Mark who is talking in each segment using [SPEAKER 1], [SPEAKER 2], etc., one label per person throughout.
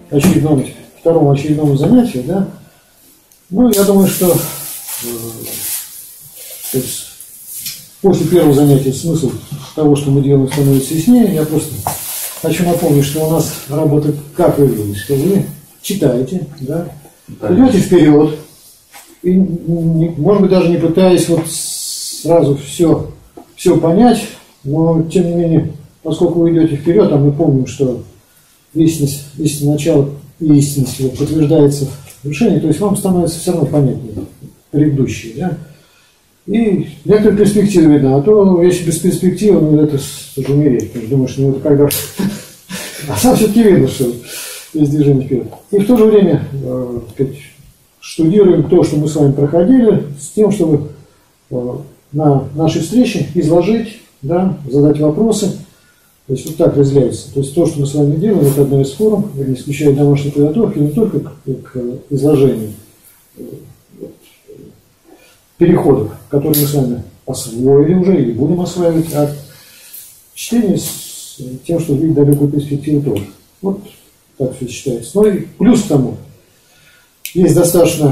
[SPEAKER 1] второму очередному занятию, да, ну, я думаю, что после первого занятия смысл того, что мы делаем, становится яснее. Я просто хочу напомнить, что у нас работа как выглядит, что вы читаете, да, идете вперед, и, может быть, даже не пытаясь вот сразу все понять, но, тем не менее, поскольку вы идете вперед, а мы помним, что истинность начала и истинность подтверждается в решении, то есть вам становится все равно понятнее предыдущее, да? И некоторые перспективы видно, а то, если без перспективы, ну, это уже умереть, потому что думаешь, ну, это когда... А сам все-таки видно, что есть движение вперед. И в то же время штудируем то, что мы с вами проходили, с тем, чтобы на нашей встрече изложить, да, задать вопросы. То есть вот так разделяется. То есть то, что мы с вами делаем, это одна из форм, не исключая домашней подготовки, не только к изложению переходов, которые мы с вами освоили уже или будем осваивать, а чтение с тем, что видеть далекую перспективу тоже. Вот так все считается. Ну и плюс к тому, есть достаточно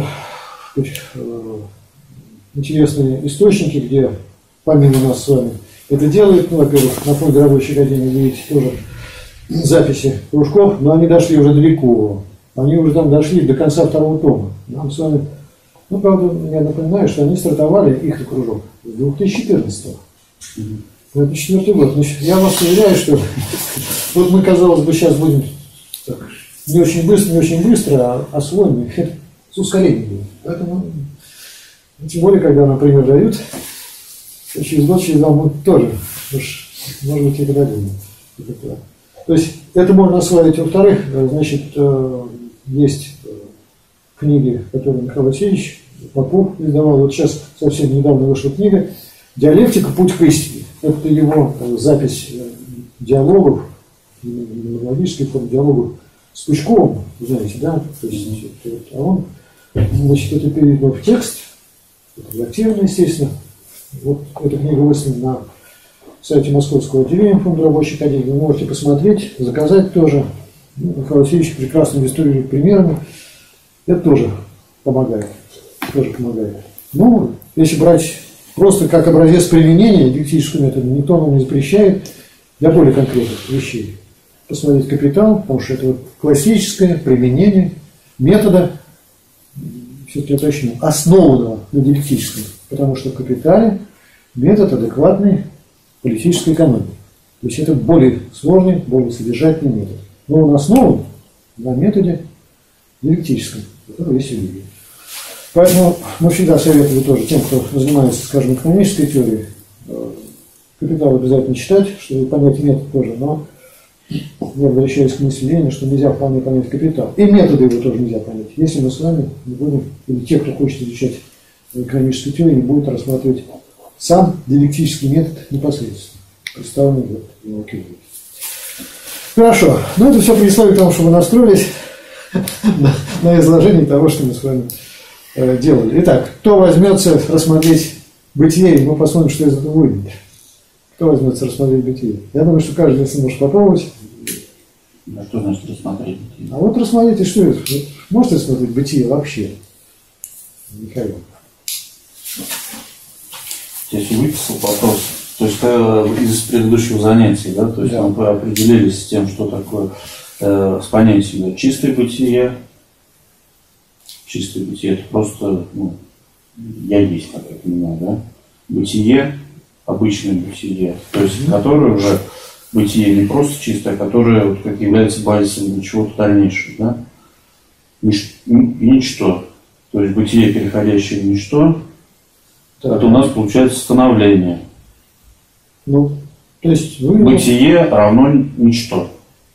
[SPEAKER 1] интересные источники, где помимо нас с вами это делают. Ну, во-первых, на фонде рабочей академии вы видите тоже записи кружков, но они дошли уже далеко. Они уже там дошли до конца второго тома. Нам с вами, ну, правда, я напоминаю, что они стартовали, их кружок, с 2014-го. Это 4-й год. Значит, я вас уверяю, что вот мы, казалось бы, сейчас будем так, не очень быстро, а освоим с ускорением. Поэтому, тем более, когда, например, дают, через год, через два мы тоже, может быть, и дадим. То есть это можно осваивать. Во-вторых, значит, есть книги, которые Михаил Васильевич Попов издавал. Вот сейчас совсем недавно вышла книга «Диалектика. Путь к истине». Это его запись диалогов, монологической формы диалогов с Пучковым, знаете, да? То есть, а он, значит, это переведено в текст, редактировано, естественно. Вот эта книга выставлена на сайте Московского отделения Фонда рабочей академии. Вы можете посмотреть, заказать тоже. Михаил Васильевич прекрасно иллюстрирует примерами. Это тоже помогает. Ну, если брать просто как образец применения диалектического метода, никто нам не запрещает для более конкретных вещей посмотреть «Капитал», потому что это вот классическое применение метода, все-таки уточню, основанного на диалектическом, потому что в «Капитале» метод адекватной политической экономии. То есть это более сложный, более содержательный метод. Но он основан на методе диалектическом, который есть в религии. Поэтому мы всегда советуем тоже тем, кто занимается, скажем, экономической теорией, «Капитал» обязательно читать, чтобы понять метод тоже. Но я возвращаюсь к мысли Ленина, что нельзя вполне понять «Капитал». И методы его тоже нельзя понять, если мы с вами не будем, или те, кто хочет изучать экономическую теорию, не будут рассматривать сам диалектический метод непосредственно, представленный в его книге. Хорошо. Ну, это все предисловие к тому, что мы настроились на изложение того, что мы с вами делали. Итак, кто возьмется рассмотреть бытие, и мы посмотрим, что из этого выйдет. Кто возьмется рассмотреть бытие? Я думаю, что каждый из нас может попробовать.
[SPEAKER 2] А что значит рассмотреть бытие?
[SPEAKER 1] А вот рассмотрите, что это. Вот, можете рассмотреть бытие вообще? Михаил.
[SPEAKER 2] Я себе выписал вопрос. То есть из предыдущего занятия, да? То есть да. Мы определились с тем, что такое с понятием чистое бытие. Чистое бытие это просто, ну, я есть, как я понимаю, да? Бытие, обычное бытие, то есть которое уже бытие не просто чистое, а которое вот, как является базисом для чего-то дальнейшего, да? Ничто. То есть бытие, переходящее в ничто, это у нас получается становление.
[SPEAKER 1] Ну, то есть
[SPEAKER 2] бытие равно ничто.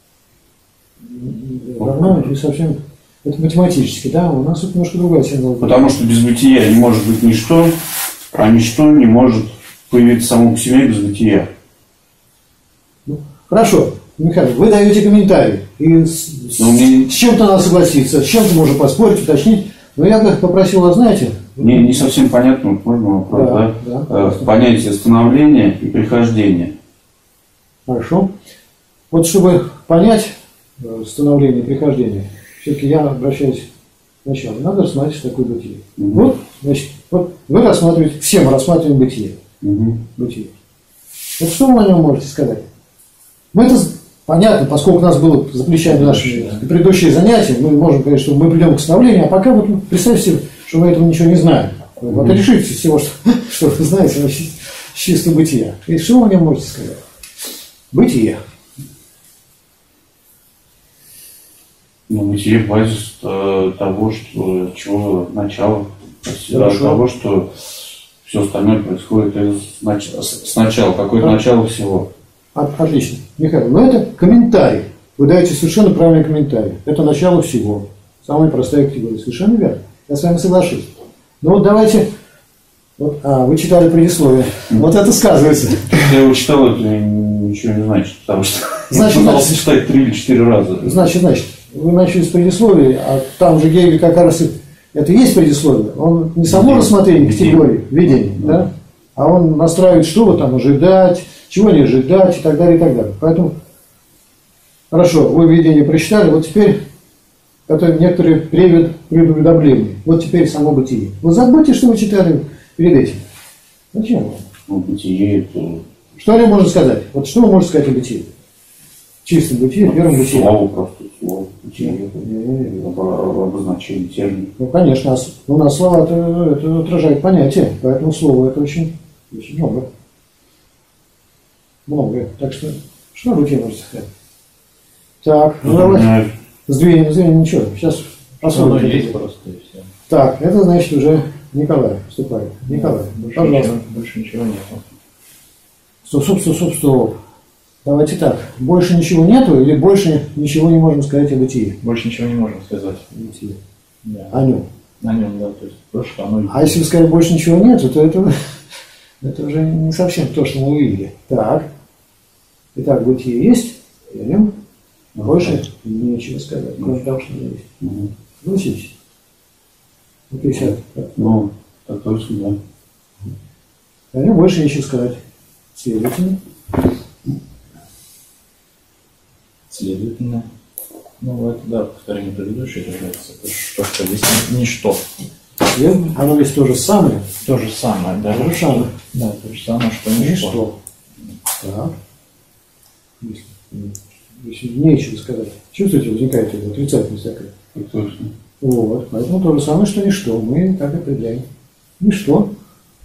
[SPEAKER 1] Равно не совсем. Это математически, да? У нас тут немножко другая схема.
[SPEAKER 2] Потому что без бытия не может быть ничто, а ничто не может появиться само по себе без бытия.
[SPEAKER 1] Ну, хорошо, Михаил, вы даете комментарий. И с чем-то надо согласиться, с чем-то можно поспорить, уточнить. Но я бы попросил вас, знаете...
[SPEAKER 2] Не совсем понятно, можно вопрос, да? Понятие становления и прихождения.
[SPEAKER 1] Хорошо. Вот чтобы понять, становления, прихождения, все-таки я обращаюсь к началу. Надо рассматривать такое бытие. Вот, значит, вот вы рассматриваете, все мы рассматриваем бытие. Бытие. Вот что вы о нем можете сказать? Ну, это понятно, поскольку у нас было за плечами наши предыдущие занятия, мы можем говорить, что мы придем к становлению, а пока вот представьте, что вы этого ничего не знаете. Вот решите из всего, что вы знаете, значит, чисто бытия. И что вы о нем можете сказать? Бытие.
[SPEAKER 2] Ну, бытие базис того, что чего начало, того, что все остальное происходит сначала. Какое начало всего?
[SPEAKER 1] Отлично. Михаил, но это комментарий. Вы даете совершенно правильный комментарий. Это начало всего. Самая простая категория. Совершенно верно. Я с вами соглашусь. Ну вот давайте. Вот, вы читали предисловие. Вот это сказывается.
[SPEAKER 2] Я его читал, это ничего не значит, потому что
[SPEAKER 1] значит,
[SPEAKER 2] я пытался читать 3 или 4 раза.
[SPEAKER 1] Значит, вы начали с предисловия, а там же Гегель как раз это и есть предисловие. Он не само рассмотрение категории видения, да? А он настраивает, что вы там ожидать, чего не ожидать и так далее, и так далее. Поэтому, хорошо, вы видение прочитали, вот теперь это некоторые предуведомления. Вот теперь само бытие. Вот забудьте, что вы читали перед этим. Зачем вам?
[SPEAKER 2] Ну, бытие это...
[SPEAKER 1] Что о нем можно сказать? Вот что вы можете сказать о бытии? Чистом бытии, первом бытии.
[SPEAKER 2] Слово просто, слово, бытие, обозначение, термин.
[SPEAKER 1] Ну, конечно, у нас слова это отражает понятие, поэтому слово это очень много. Много. Так что о бытии можете сказать? Так, ну давайте. Сдвинем, ничего. Сейчас посмотрим.
[SPEAKER 3] Есть просто и все.
[SPEAKER 1] Так, это значит уже Николай вступает. Николай, пожалуйста.
[SPEAKER 3] Больше ничего нет.
[SPEAKER 1] Стоп. Давайте так. Больше ничего нету или больше ничего не можем сказать о бытии?
[SPEAKER 3] Больше ничего не можем сказать.
[SPEAKER 1] Бытие.
[SPEAKER 3] Да.
[SPEAKER 1] О нем.
[SPEAKER 3] На нем, да. То есть то, что оно...
[SPEAKER 1] А если вы сказали, больше ничего нету, то это уже не совсем то, что мы увидели. Так. Итак, бытие есть, и о нем больше нечего сказать, кроме того, что оно есть. Согласитесь? Ну, 50.
[SPEAKER 2] Ну, так точно, да.
[SPEAKER 1] О нем больше нечего сказать.
[SPEAKER 3] Следовательно, ну это, да, повторение предыдущего является, то, что здесь ничто.
[SPEAKER 1] Оно ведь то же самое.
[SPEAKER 3] То же самое, да.
[SPEAKER 1] То же самое.
[SPEAKER 3] Да, то же самое, что ничто.
[SPEAKER 1] Так. Если нечего сказать. Чувствуете, возникает это отрицательность такая.
[SPEAKER 2] Так точно.
[SPEAKER 1] Вот. Поэтому то же самое, что ничто. Мы так определяем. Ничто.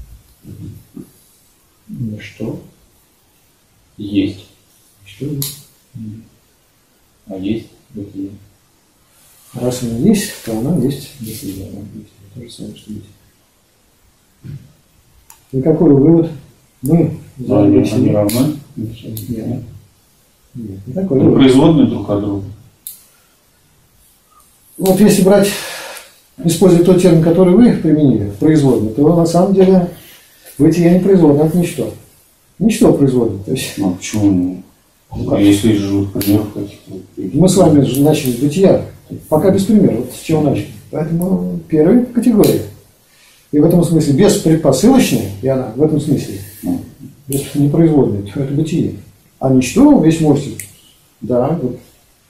[SPEAKER 3] Ничто. Есть.
[SPEAKER 1] Что есть?
[SPEAKER 3] А есть бытие.
[SPEAKER 1] Раз оно есть, то оно есть бытие. То же самое, что бытие. И какой вывод? Мы
[SPEAKER 2] Они равны?
[SPEAKER 1] Нет, не такой
[SPEAKER 2] Ну,
[SPEAKER 1] вывод.
[SPEAKER 2] производные друг от друга.
[SPEAKER 1] Вот если брать, использовать тот термин, который вы применили, производный, то на самом деле бытие не производное, это ничто. Ничто производное. То есть,
[SPEAKER 2] Ну, почему? А если живут примеров каких-то?
[SPEAKER 1] мы с вами же начали с бытия, пока без примера, вот с чего начали. Поэтому первая категория. И в этом смысле без предпосылочной, и она в этом смысле без непроизводной, то это бытие. А ничто весь можете. Да, вот.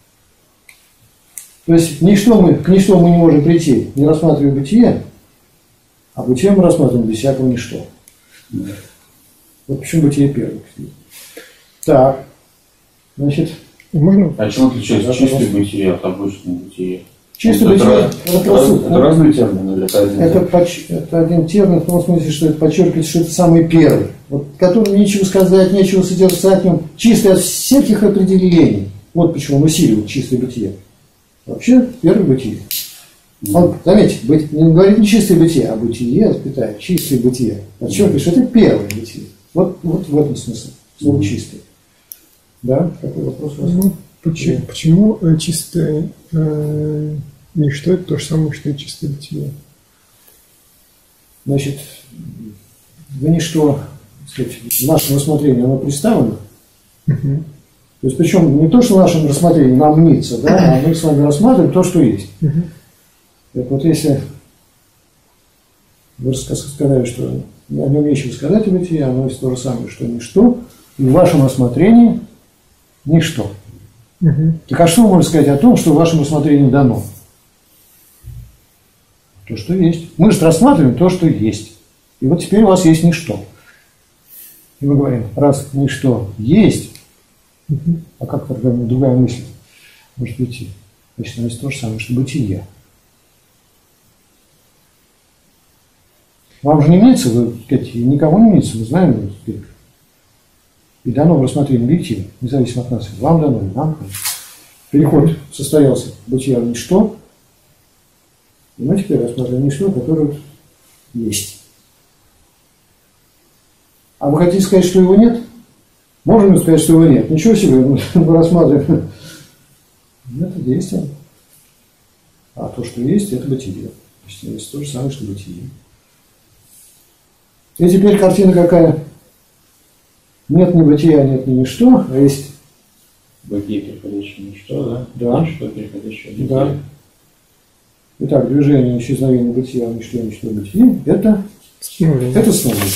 [SPEAKER 1] То есть к ничто мы не можем прийти, не рассматривая бытие, а бытие мы рассматриваем без всякого ничто. Вот почему бытие первое. Так, значит,
[SPEAKER 4] Можно?
[SPEAKER 2] А чем отличается
[SPEAKER 1] Да,
[SPEAKER 2] чистое
[SPEAKER 1] пожалуйста.
[SPEAKER 2] бытие от обычного бытия?
[SPEAKER 1] чистое
[SPEAKER 2] Вот
[SPEAKER 1] бытие
[SPEAKER 2] это разные термины или это один?
[SPEAKER 1] это один термин в том смысле, что это подчеркивает, что это самый первый, вот, которому нечего сказать, нечего содержать в нем, чистый от всяких определений. Вот почему он усиливает чистое бытие. Вообще, первое бытие. Он, заметьте, не говорит не чистое бытие, а бытие, запятая, чистое бытие. Подчеркивает, что это первое бытие. Вот в этом смысле. Слово чистое. Да? Какой вопрос у вас?
[SPEAKER 4] Ну, почему чистое ничто это то же самое, что и чистое бытие?
[SPEAKER 1] Значит, в ничто, так сказать, в нашем рассмотрении оно представлено.
[SPEAKER 4] Мгм.
[SPEAKER 1] То есть, причем не то, что в нашем рассмотрении нам мнится, да, а мы с вами рассматриваем то, что есть.
[SPEAKER 4] Мгм.
[SPEAKER 1] Так вот, если вы сказали, что о нем нечего сказать о бытии, оно есть то же самое, что ничто, и в вашем рассмотрении ничто. Так а что вы можете сказать о том, что вашему рассмотрению дано? То, что есть. Мы же рассматриваем то, что есть. И вот теперь у вас есть ничто. И мы говорим, раз ничто есть, а как другая мысль может идти? Значит, это то же самое, что бытие. Вам же не мнится, вы, сказать, никому не мнится, мы знаем, и дано в рассмотрении объектива, независимо от нас. Вам дано, и нам. Переход состоялся в бытие в ничто, и мы теперь рассматриваем ничто, которое есть. А вы хотите сказать, что его нет? Можем ли сказать, что его нет? Ничего себе, мы рассматриваем. Это действие. А то, что есть, это бытие. Это то же самое, что бытие. И теперь картина какая? Нет ни бытия, нет ни ничто, а есть...
[SPEAKER 3] Бытие, переходящее в ничто, да?
[SPEAKER 1] Да.
[SPEAKER 3] Ничто, переходящее в бытие.
[SPEAKER 1] Да. Итак, движение, исчезновение бытия, ничто, ничто, бытие – это становление.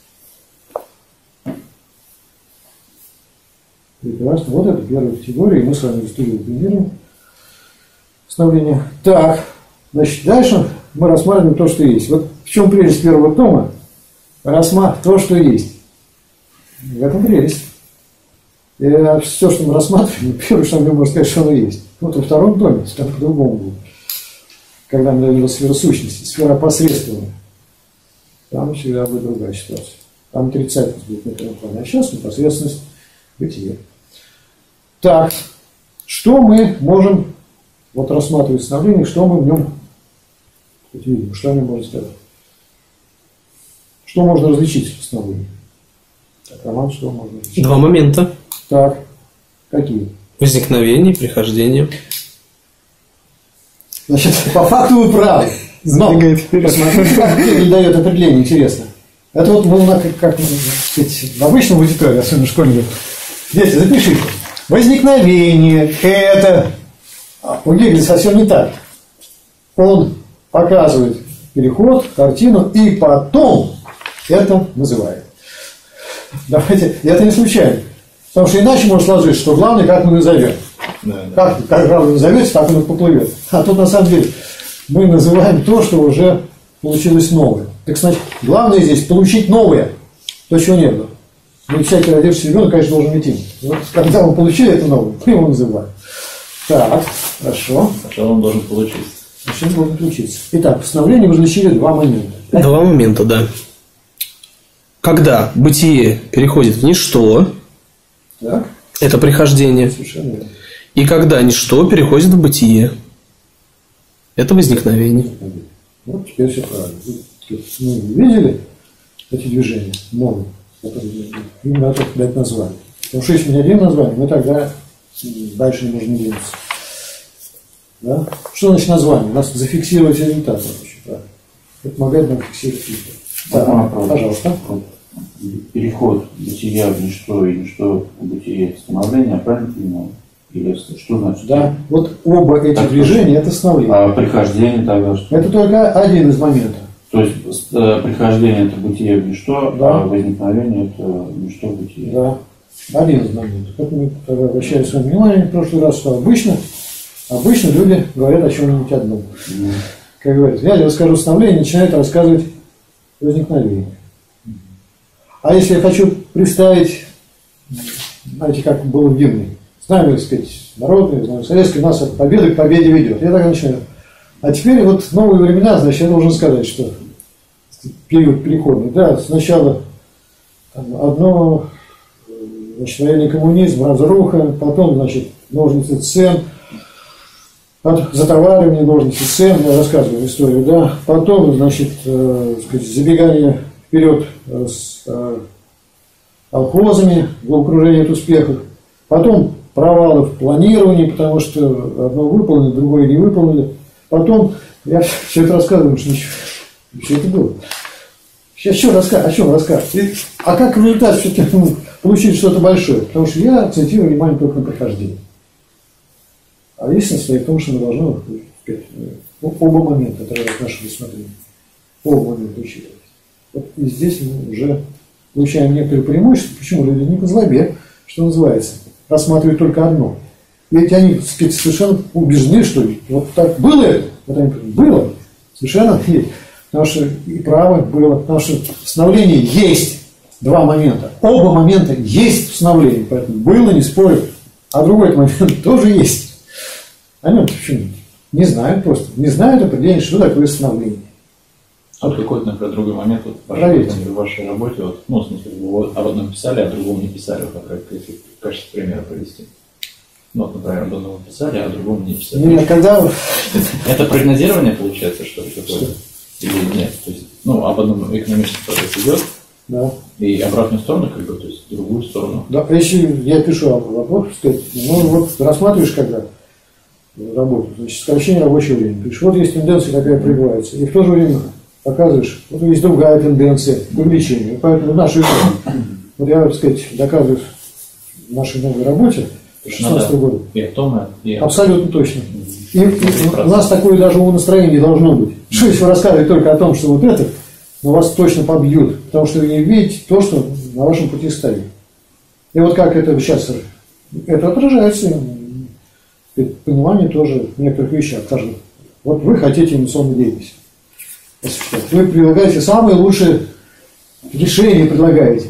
[SPEAKER 1] Прекрасно. Вот это первая категория, и мы с вами историю примерим. Становление. Так, значит, дальше мы рассматриваем то, что есть. Вот в чем прелесть первого тома? Рассматривать то, что есть. В этом прелесть. И все, что мы рассматриваем, первое, что мы можем сказать, что оно есть. Вот во втором томе, там по-другому будет. Когда мы даем сферу сущности, сфера посредственная, там всегда будет другая ситуация. Там отрицательность будет на первом плане. А сейчас непосредственность бытия. Так, что мы можем вот рассматривать становление, что мы в нем видим, что о нем можно сказать? Что можно различить в становлении? Так, Роман, что можно различить?
[SPEAKER 5] Два момента.
[SPEAKER 1] Так, какие?
[SPEAKER 5] Возникновение, прихождение.
[SPEAKER 1] Значит, по факту вы правы. Но, посмотрите, как Гегель дает определение, интересно. Это вот мы, как сказать, в обычном аудитории, особенно школьников. Дети, запишите. Возникновение – это... У Гегеля совсем не так. Он показывает переход, картину, и потом это называет. Давайте, и это не случайно. Потому что иначе может сложиться, что главное, как мы назовем.
[SPEAKER 3] Да.
[SPEAKER 1] Как главное назовете, так оно поплывет. А тут на самом деле мы называем то, что уже получилось новое. Так значит, главное здесь получить новое, то, чего не было. Ну, всякий родившийся ребенок, конечно, должен идти. Вот, когда мы получили это новое, мы его называем. Так, хорошо.
[SPEAKER 3] Сначала он должен получиться.
[SPEAKER 1] Значит, он должен включиться. Итак, в становлении вы различили два момента.
[SPEAKER 5] Два момента, да. Когда бытие переходит в ничто,
[SPEAKER 1] Так,
[SPEAKER 5] это прихождение.
[SPEAKER 1] совершенно верно.
[SPEAKER 5] И когда ничто переходит в бытие, это возникновение.
[SPEAKER 1] Вот теперь все правильно. Мы видели эти движения новые, которые именно так дать название. Потому что если не один название, мы тогда дальше не можем двинуться. Да? Что значит название? У нас зафиксировать результат. Это помогает нам фиксировать результат. Да, пожалуйста.
[SPEAKER 2] Переход бытия в ничто и ничто в бытие становления, правильно понимаю? Или что значит?
[SPEAKER 1] Да, вот оба эти
[SPEAKER 2] Так,
[SPEAKER 1] движения – это становление.
[SPEAKER 2] А прихождение тогда что?
[SPEAKER 1] Это только один из моментов.
[SPEAKER 2] То есть прихождение это бытие в ничто,
[SPEAKER 1] Да.
[SPEAKER 2] а возникновение это ничто в бытие.
[SPEAKER 1] Да, один из моментов. Как мы тогда обращали с вами внимание в прошлый раз, что обычно люди говорят о чем-нибудь одном. Как говорят, я расскажу становление, начинает рассказывать возникновение. А если я хочу представить, знаете, как было в гимне, знамя, так сказать, народное, знамя советское, нас от победы к победе ведет. Я так начинаю. А теперь вот новые времена, значит, я должен сказать, что период переходный, да, сначала там, одно, значит, военный коммунизм, разруха, потом, значит, ножницы цен, затоваривание ножницы цен, я рассказываю историю, да, потом, значит, сказать, забегание вперед с колхозами, головокружение от успехов, потом провалы в планировании, потому что одно выполнили, другое не выполнили. Потом я все это рассказываю, что ничего, все это было. Сейчас что рассказывать? О чем рассказывать? А как результат все-таки получить что-то большое? Потому что я акцентирую внимание только на прохождении. А истина стоит в том, что мы должны сказать, оба момента, это наше рассмотрение, оба момента учитывать. Вот и здесь мы уже получаем некоторые преимущества. Почему люди не по злобе, что называется, рассматривают только одно. Ведь они, так сказать, совершенно убеждены, что вот так было это. Вот они говорят, было. Совершенно есть. Потому что и право было. Потому что в становлении есть два момента. Оба момента есть в становлении. Поэтому было, не спорю. А другой момент тоже есть. Они почему? Не знают просто. Не знают определение, что такое становление.
[SPEAKER 3] А вот какой-то, например, другой момент вот в вашей работе, вот, ну, в смысле, вы об одном писали, а о другом не писали, вот, например, если в качестве примера привести. Ну, вот, например, об одном писали, а о другом не писали.
[SPEAKER 1] Нет, когда...
[SPEAKER 3] Это прогнозирование получается, что ли, какое-то? Или нет? То есть, ну, об одном экономический процесс идет,
[SPEAKER 1] Да.
[SPEAKER 3] и обратную сторону, как бы, то есть другую сторону.
[SPEAKER 1] Да, если я пишу вопрос, сказать, ну вот рассматриваешь когда работу, значит, сокращение рабочего времени. Пишешь, вот есть тенденция такая прибывается. И в то же время показываешь, вот есть другая тенденция к увеличению. Поэтому в нашей вот я, так сказать, доказываю в нашей новой работе 16 года.
[SPEAKER 3] И о том, и о...
[SPEAKER 1] Абсолютно точно. И у нас такое даже умонастроение должно быть. Что если вы рассказываете только о том, что вот это, но вас точно побьют, потому что вы не видите то, что на вашем пути стоит. И вот как это сейчас, это отражается в понимании тоже некоторых вещей. Скажем, вот вы хотите инновационную деятельность. Вы предлагаете самые лучшие решения, предлагаете.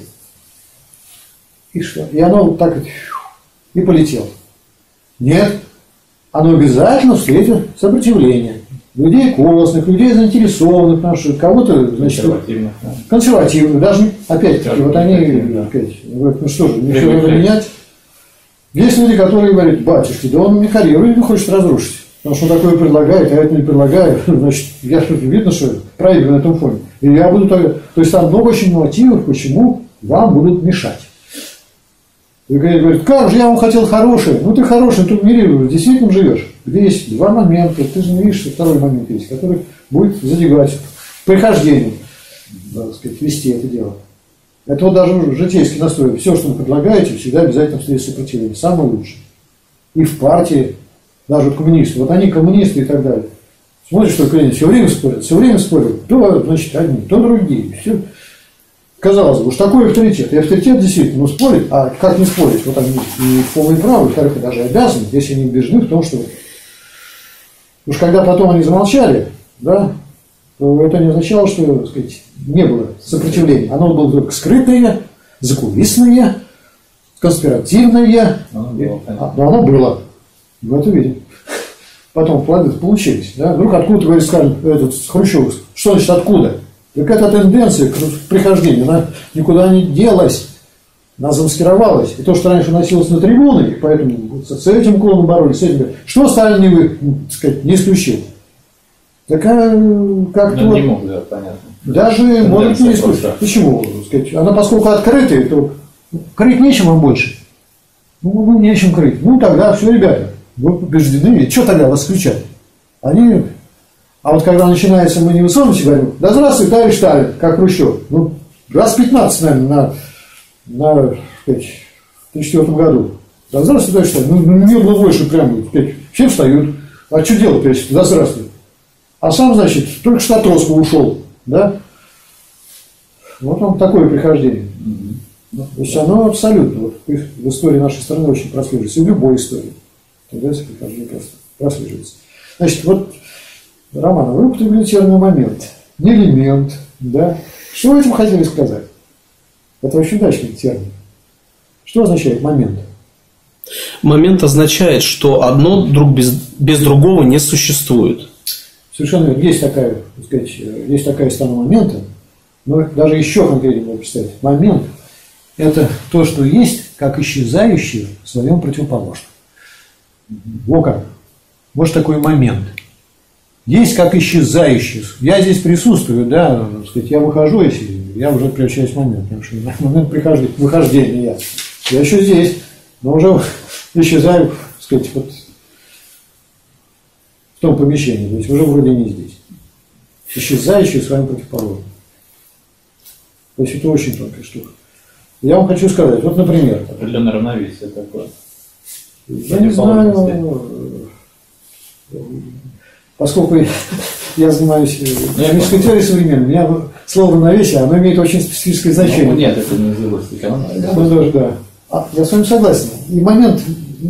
[SPEAKER 1] И что? И оно вот так и полетело. Нет, оно обязательно встретит сопротивление. Людей костных, людей заинтересованных, потому что кого-то, значит, консервативных, даже, опять-таки, вот они, опять, говорят, ну что же, ничего не надо менять. Есть люди, которые говорят, батюшки, да он мне карьеру не хочет разрушить, потому что он такое предлагает, а это не предлагает, значит, я что-то видно, что проигрываю на этом фоне. И я буду, то есть там много очень мотивов, почему вам будут мешать. И говорит, как же я вам хотел хорошее. Ну ты хороший, ты в мире действительно живешь, где есть два момента, ты же не видишь, что второй момент есть, который будет задевать прихождение, так сказать, вести это дело. Это вот даже житейский настрой. Все, что вы предлагаете, всегда обязательно встретит сопротивление. Самое лучшее. И в партии, даже вот коммунисты, вот они коммунисты и так далее. Смотришь, что клиент все время спорят, то, значит, одни, то другие. Все. Казалось бы, уж такой авторитет. И авторитет действительно спорит, а как не спорить? Вот они и полные правы, во-вторых, даже обязаны, если они убеждены в том, что... Уж когда потом они замолчали, да, то это не означало, что, так сказать, не было сопротивления. Оно было только скрытое, закулисное, конспиративное. Но оно было. В этом виде. Потом плоды получились. Да? Вдруг откуда, говорит, скажем, этот Хрущев, что значит откуда? Так эта тенденция к прихождению, она никуда не делась, она замаскировалась. И то, что раньше носилось на трибуны, и поэтому с этим клоном боролись, с этим. Что Сталин так сказать, не исключил? Такая как-то вот,
[SPEAKER 3] не мог, да, понятно.
[SPEAKER 1] Даже может не исключить. Почему? Сказать, она поскольку открытая, то крыть нечем вам больше. Ну, нечем крыть. Ну, тогда все, ребята, вы побеждены. Что тогда вас исключать? Они... А вот когда начинается, мы не высовываемся, говорим, да здравствуй, товарищ Сталин, как Хрущев. Ну, раз 15, наверное, на в 1934 году. Да здравствуй, товарищ Сталин. Ну, мир был больше прямо. Все встают. А что делать, если да здравствуй? А сам, значит, только что от Троцкого ушел. Да? Вот он такое прихождение. То есть оно абсолютно вот, в истории нашей страны очень прослеживается. И в любой истории. Тогда это прихождение просто прослеживается. Значит, вот Роман, вы употребили термин момент, не элемент, да? Что вы этим хотели сказать? Это очень удачный термин. Что означает момент?
[SPEAKER 5] Момент означает, что одно без другого не существует.
[SPEAKER 1] Совершенно верно. Есть такая, так сказать, есть такая сторона момента, но даже еще конкретнее можно представить. Момент – это то, что есть, как исчезающее в своем противоположном. Вот как. Вот такой момент. Есть как исчезающий. Я здесь присутствую, да, так сказать, я выхожу, если я уже превращаюсь в момент. Потому что момент выхождения я еще здесь, но уже исчезаю, так сказать, вот в том помещении. То есть уже вроде не здесь. Исчезающий в своем противоположном. То есть это очень тонкая штука. Я вам хочу сказать, вот, например.
[SPEAKER 3] Определенное равновесие такое.
[SPEAKER 1] Я не знаю. Поскольку я занимаюсь экономической теорией современной, у меня слово равновесие, оно имеет очень специфическое значение.
[SPEAKER 3] Ну, нет, это не называется экономикой.
[SPEAKER 1] Ну, даже, да. Я с вами согласен. И момент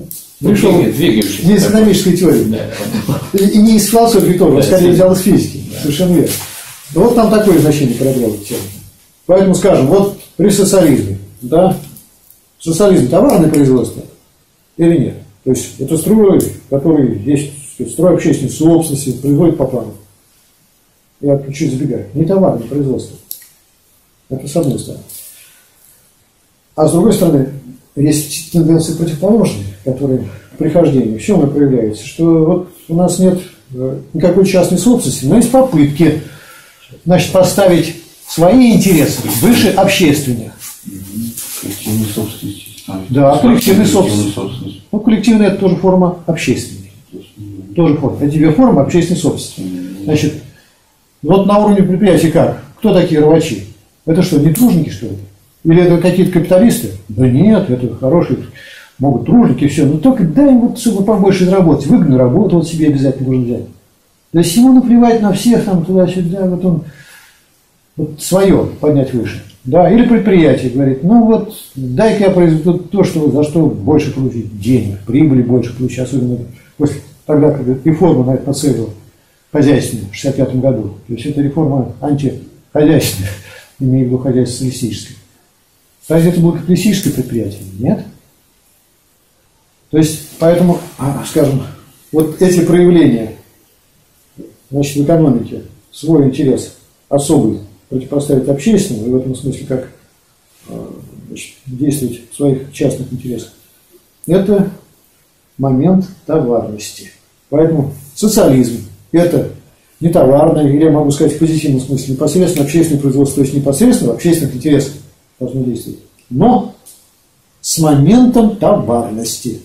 [SPEAKER 1] пришел
[SPEAKER 3] двигающийся
[SPEAKER 1] не из экономической теории.
[SPEAKER 3] Да.
[SPEAKER 1] И не из философии тоже,
[SPEAKER 3] Да,
[SPEAKER 1] скорее
[SPEAKER 3] да.
[SPEAKER 1] взял из физики.
[SPEAKER 3] Да.
[SPEAKER 1] Совершенно верно. Ну, вот там такое значение проявлял тема. Поэтому, скажем, вот при социализме, да, социализм товарное производство или нет? То есть это строй, который есть, строй общественной собственности, производит по плану. Я чуть забегаю. Не товарное производство. Это с одной стороны. А с другой стороны, есть тенденции противоположные, которые при хождении. В чем они проявляются? Что вот у нас нет никакой частной собственности, но есть попытки, значит, поставить свои интересы выше общественных.
[SPEAKER 2] Коллективной собственности.
[SPEAKER 1] Да, коллективной собственности. Ну, коллективная – это тоже форма общественной. Тоже форма. Это тебе форма общественной собственности. Значит, вот на уровне предприятия как? Кто такие рвачи? Это что, не тружники, что ли? Или это какие-то капиталисты? Да нет, это хорошие, могут тружники, все. Но только дай им вот, чтобы побольше заработать. Выгодную работу вот себе обязательно нужно взять. То есть ему наплевать на всех, там, туда-сюда, вот он вот свое поднять выше. Да, или предприятие говорит, ну вот, дай-ка я произведу то, что, за что больше получить денег, прибыли больше получить, особенно после, тогда, когда реформа на это нацелила хозяйственную в 1965 году. То есть это реформа антихозяйственная, имею в виду хозяйственно-социалистическая. Разве это было капиталистическое предприятие? Нет. То есть, поэтому, скажем, вот эти проявления, значит, в экономике, свой интерес особый противопоставить общественному, и в этом смысле как значит, действовать в своих частных интересах, это момент товарности. Поэтому социализм – это не товарное, или я могу сказать в позитивном смысле, непосредственно общественное производство, то есть непосредственно в общественных интересах должно действовать, но с моментом товарности.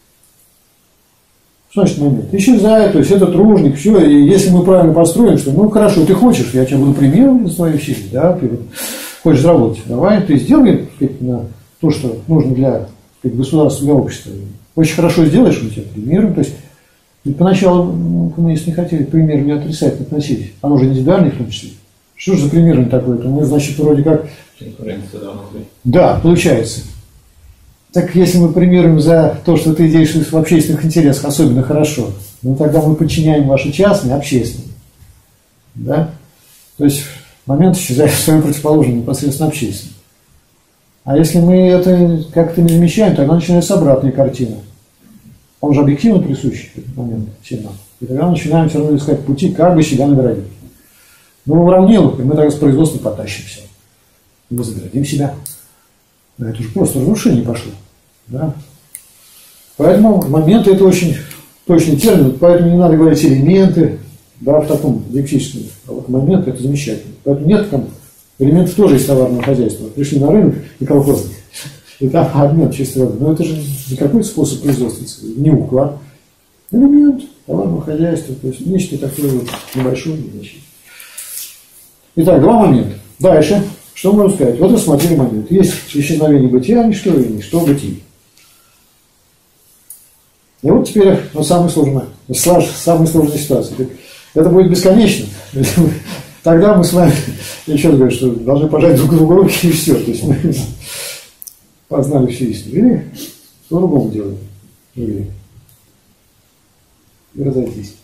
[SPEAKER 1] Что значит момент? Исчезает, то есть это тружник, все, и если мы правильно построим, что ну хорошо, ты хочешь, я тебе буду примером за твои усилия, да, ты вот хочешь заработать, давай, ты сделай на то, что нужно для государства, для общества. Очень хорошо сделаешь, мы тебя примером, то есть поначалу коммунисты не хотели к примеру не отрицательно относились, оно же индивидуальный в том числе. Что же за пример такой? Это мы, значит, вроде как... Да, получается. Так если мы примерим за то, что ты действуешь в общественных интересах, особенно хорошо, ну тогда мы подчиняем ваши частные общественные. Да? То есть момент исчезает в своем противоположном непосредственно общественном. А если мы это как-то не замечаем, тогда начинается обратная картина. Он же объективно присущий этот момент всем нам. И тогда начинаем все равно искать пути, как бы себя наградить. Ну, в уравниловку, и мы тогда с производства потащимся. И мы заградим себя. Но это уже просто разрушение пошло. Да? Поэтому моменты это очень точный термин, поэтому не надо говорить элементы, да, в таком диалектическом. А вот момент это замечательно. Поэтому нет там элементов тоже из товарного хозяйства. Пришли на рынок и колхозники. И там обмен чистой воды. Но это же не какой-то способ производства, не уклад. Элемент товарного хозяйства, то есть нечто такое вот небольшое. Итак, два момента. Дальше. Что можно сказать? Вот рассмотрели момент. Есть исчезновение бытия, ничто и ничто бытие. И вот теперь самая сложная ситуация. Это будет бесконечно. Тогда мы с вами, еще раз говорю, что должны пожать друг другу руки и все. То есть мы познали всю истину. Или по-другому делаем. И разойтись.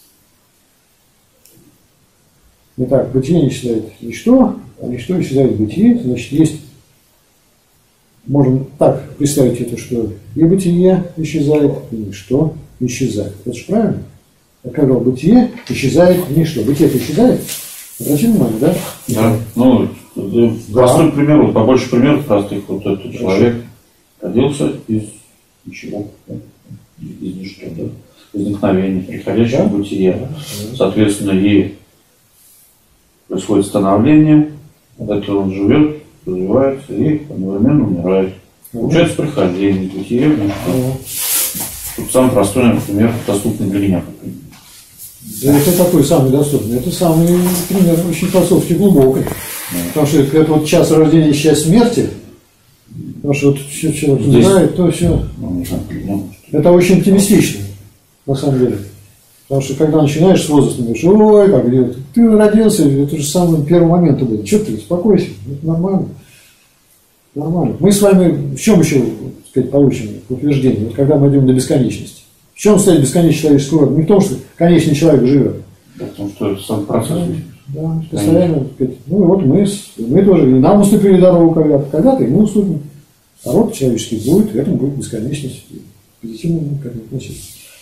[SPEAKER 1] Итак, бытие не исчезает ничто, а ничто исчезает бытие. Значит, есть, можем так представить это, что и бытие исчезает, и ничто исчезает. Это же правильно? Я сказал, бытие исчезает ничто. Бытие-то исчезает? Обратите внимание, да?
[SPEAKER 2] Да. Ну, простой пример, вот побольше примеров простых. Вот этот человек родился из ничего, да? Из ничто, да? Из вдохновения, приходящего в бытие. Соответственно, и происходит становление, от этого он живет, развивается и одновременно умирает. Получается прихождение из бытия. Тут самый простой, например, доступный для меня.
[SPEAKER 1] Да, это такой самый доступный. Это самый пример очень философски глубокий. Потому что это вот час рождения, час смерти. Потому что вот все человек умирает, то все. Это очень оптимистично, на самом деле. Потому что когда начинаешь с возраста, говоришь, ой, как где ты родился, это же самый первый момент был. Что ты, успокойся, это нормально. Нормально. Мы с вами в чем еще сказать, получим утверждение, вот когда мы идем до бесконечности. В чем стоит бесконечность человеческого рода? Не в том, что конечный человек живет.
[SPEAKER 2] Да, потому что это сам процесс.
[SPEAKER 1] Да, постоянно, так сказать, ну и вот мы тоже, и нам уступили дорогу когда-то, и мы уступим. А род человеческий будет, и этому будет бесконечность. Позитивно к этому относиться.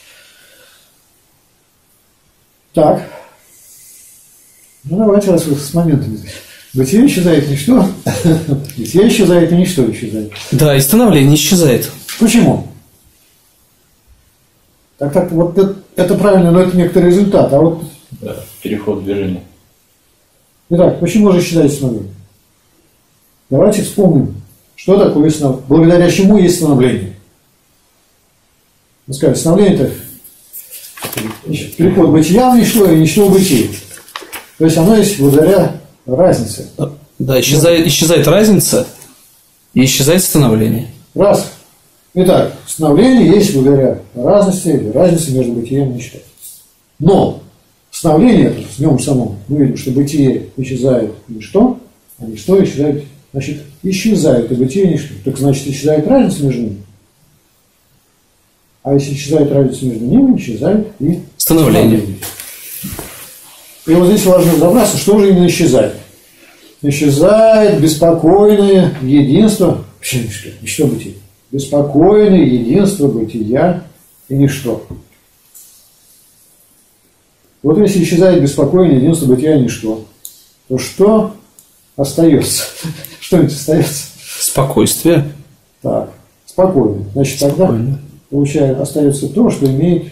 [SPEAKER 1] Так. Ну давайте раз с моментами. Бытие исчезает ничто, бытие исчезает, и ничто исчезает.
[SPEAKER 5] Да, и становление исчезает.
[SPEAKER 1] Почему? Так, вот это правильно, но это некоторый результат. А вот.
[SPEAKER 3] Да, переход движения.
[SPEAKER 1] Итак, почему же исчезает становление? Давайте вспомним, что такое становление. Благодаря чему есть становление? Мы сказали, становление это переход бытия в ничто и ничто в бытие. То есть оно есть благодаря разнице.
[SPEAKER 5] Да, исчезает разница и исчезает становление.
[SPEAKER 1] Раз. Итак, становление есть благодаря разности или разнице между бытием и ничто. Но становление это в нем самом, мы видим, что бытие исчезает ничто, а ничто исчезает, значит, исчезает и бытие и ничто. Так значит, исчезает разница между ними. А если исчезает разница между ними, исчезает и
[SPEAKER 5] Становление.
[SPEAKER 1] И вот здесь важно разобраться, что же именно исчезает. Исчезает беспокойное единство, вообще ничто бытия. Беспокойное единство бытия и ничто. Вот если исчезает беспокойное единство бытия и ничто, то что остается? Что-нибудь остается?
[SPEAKER 5] Спокойствие.
[SPEAKER 1] Так, спокойно. Значит, тогда получается, остается то, что имеет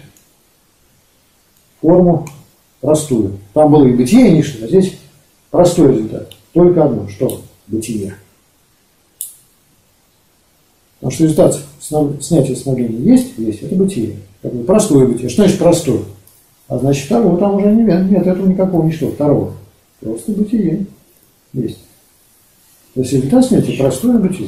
[SPEAKER 1] форму простую. Там было и бытие, и ничто, а здесь простой результат. Только одно, что бытие. Потому что результат снятия становления есть, это бытие. Такое простое бытие. Что значит простое? А значит, второго там уже нет этого никакого ничто. Второго. Просто бытие есть. То есть результат снятия простое бытие.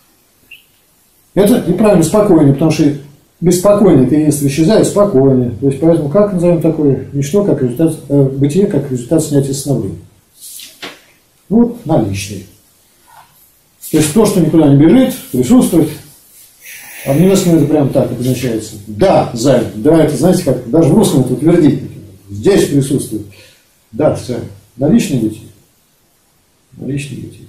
[SPEAKER 1] Это неправильно спокойно, потому что беспокойное это единство исчезает, спокойное. То есть поэтому как назовем такое ничто, как результат, бытие, как результат снятия становления? Ну вот наличный. То есть то, что никуда не бежит, присутствует. А в немецком это прям так обозначается. Да, займ. Да, это знаете как, даже в русском это утвердительно. Здесь присутствует. Да, займ. Наличный бытие. Наличный бытие.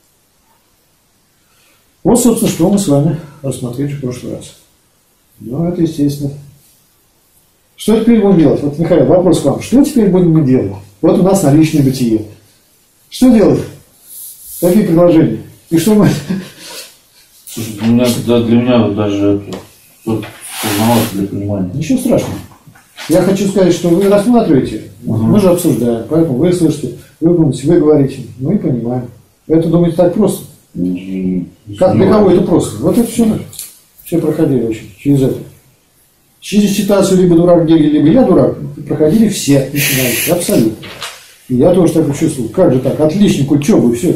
[SPEAKER 1] Вот, собственно, что мы с вами рассмотрели в прошлый раз. Ну, это естественно. Что теперь будем делать? Вот, Михаил, вопрос к вам. Что теперь будем мы делать? Вот у нас наличное бытие. Что делать? Какие предложения? И что мы...
[SPEAKER 2] Слушай, для меня вот даже это сложновато для понимания.
[SPEAKER 1] Ничего страшного. Я хочу сказать, что вы рассматриваете, мы же обсуждаем, поэтому вы слышите, вы думаете, вы говорите, мы понимаем. Это, думаете, так просто? Как для кого это просто? Вот это все проходили очень через это. Через ситуацию либо дурак Гегель, либо я дурак, проходили все начинающие, абсолютно. И я тоже так и чувствую. Как же так? Отличник, учеба, и все.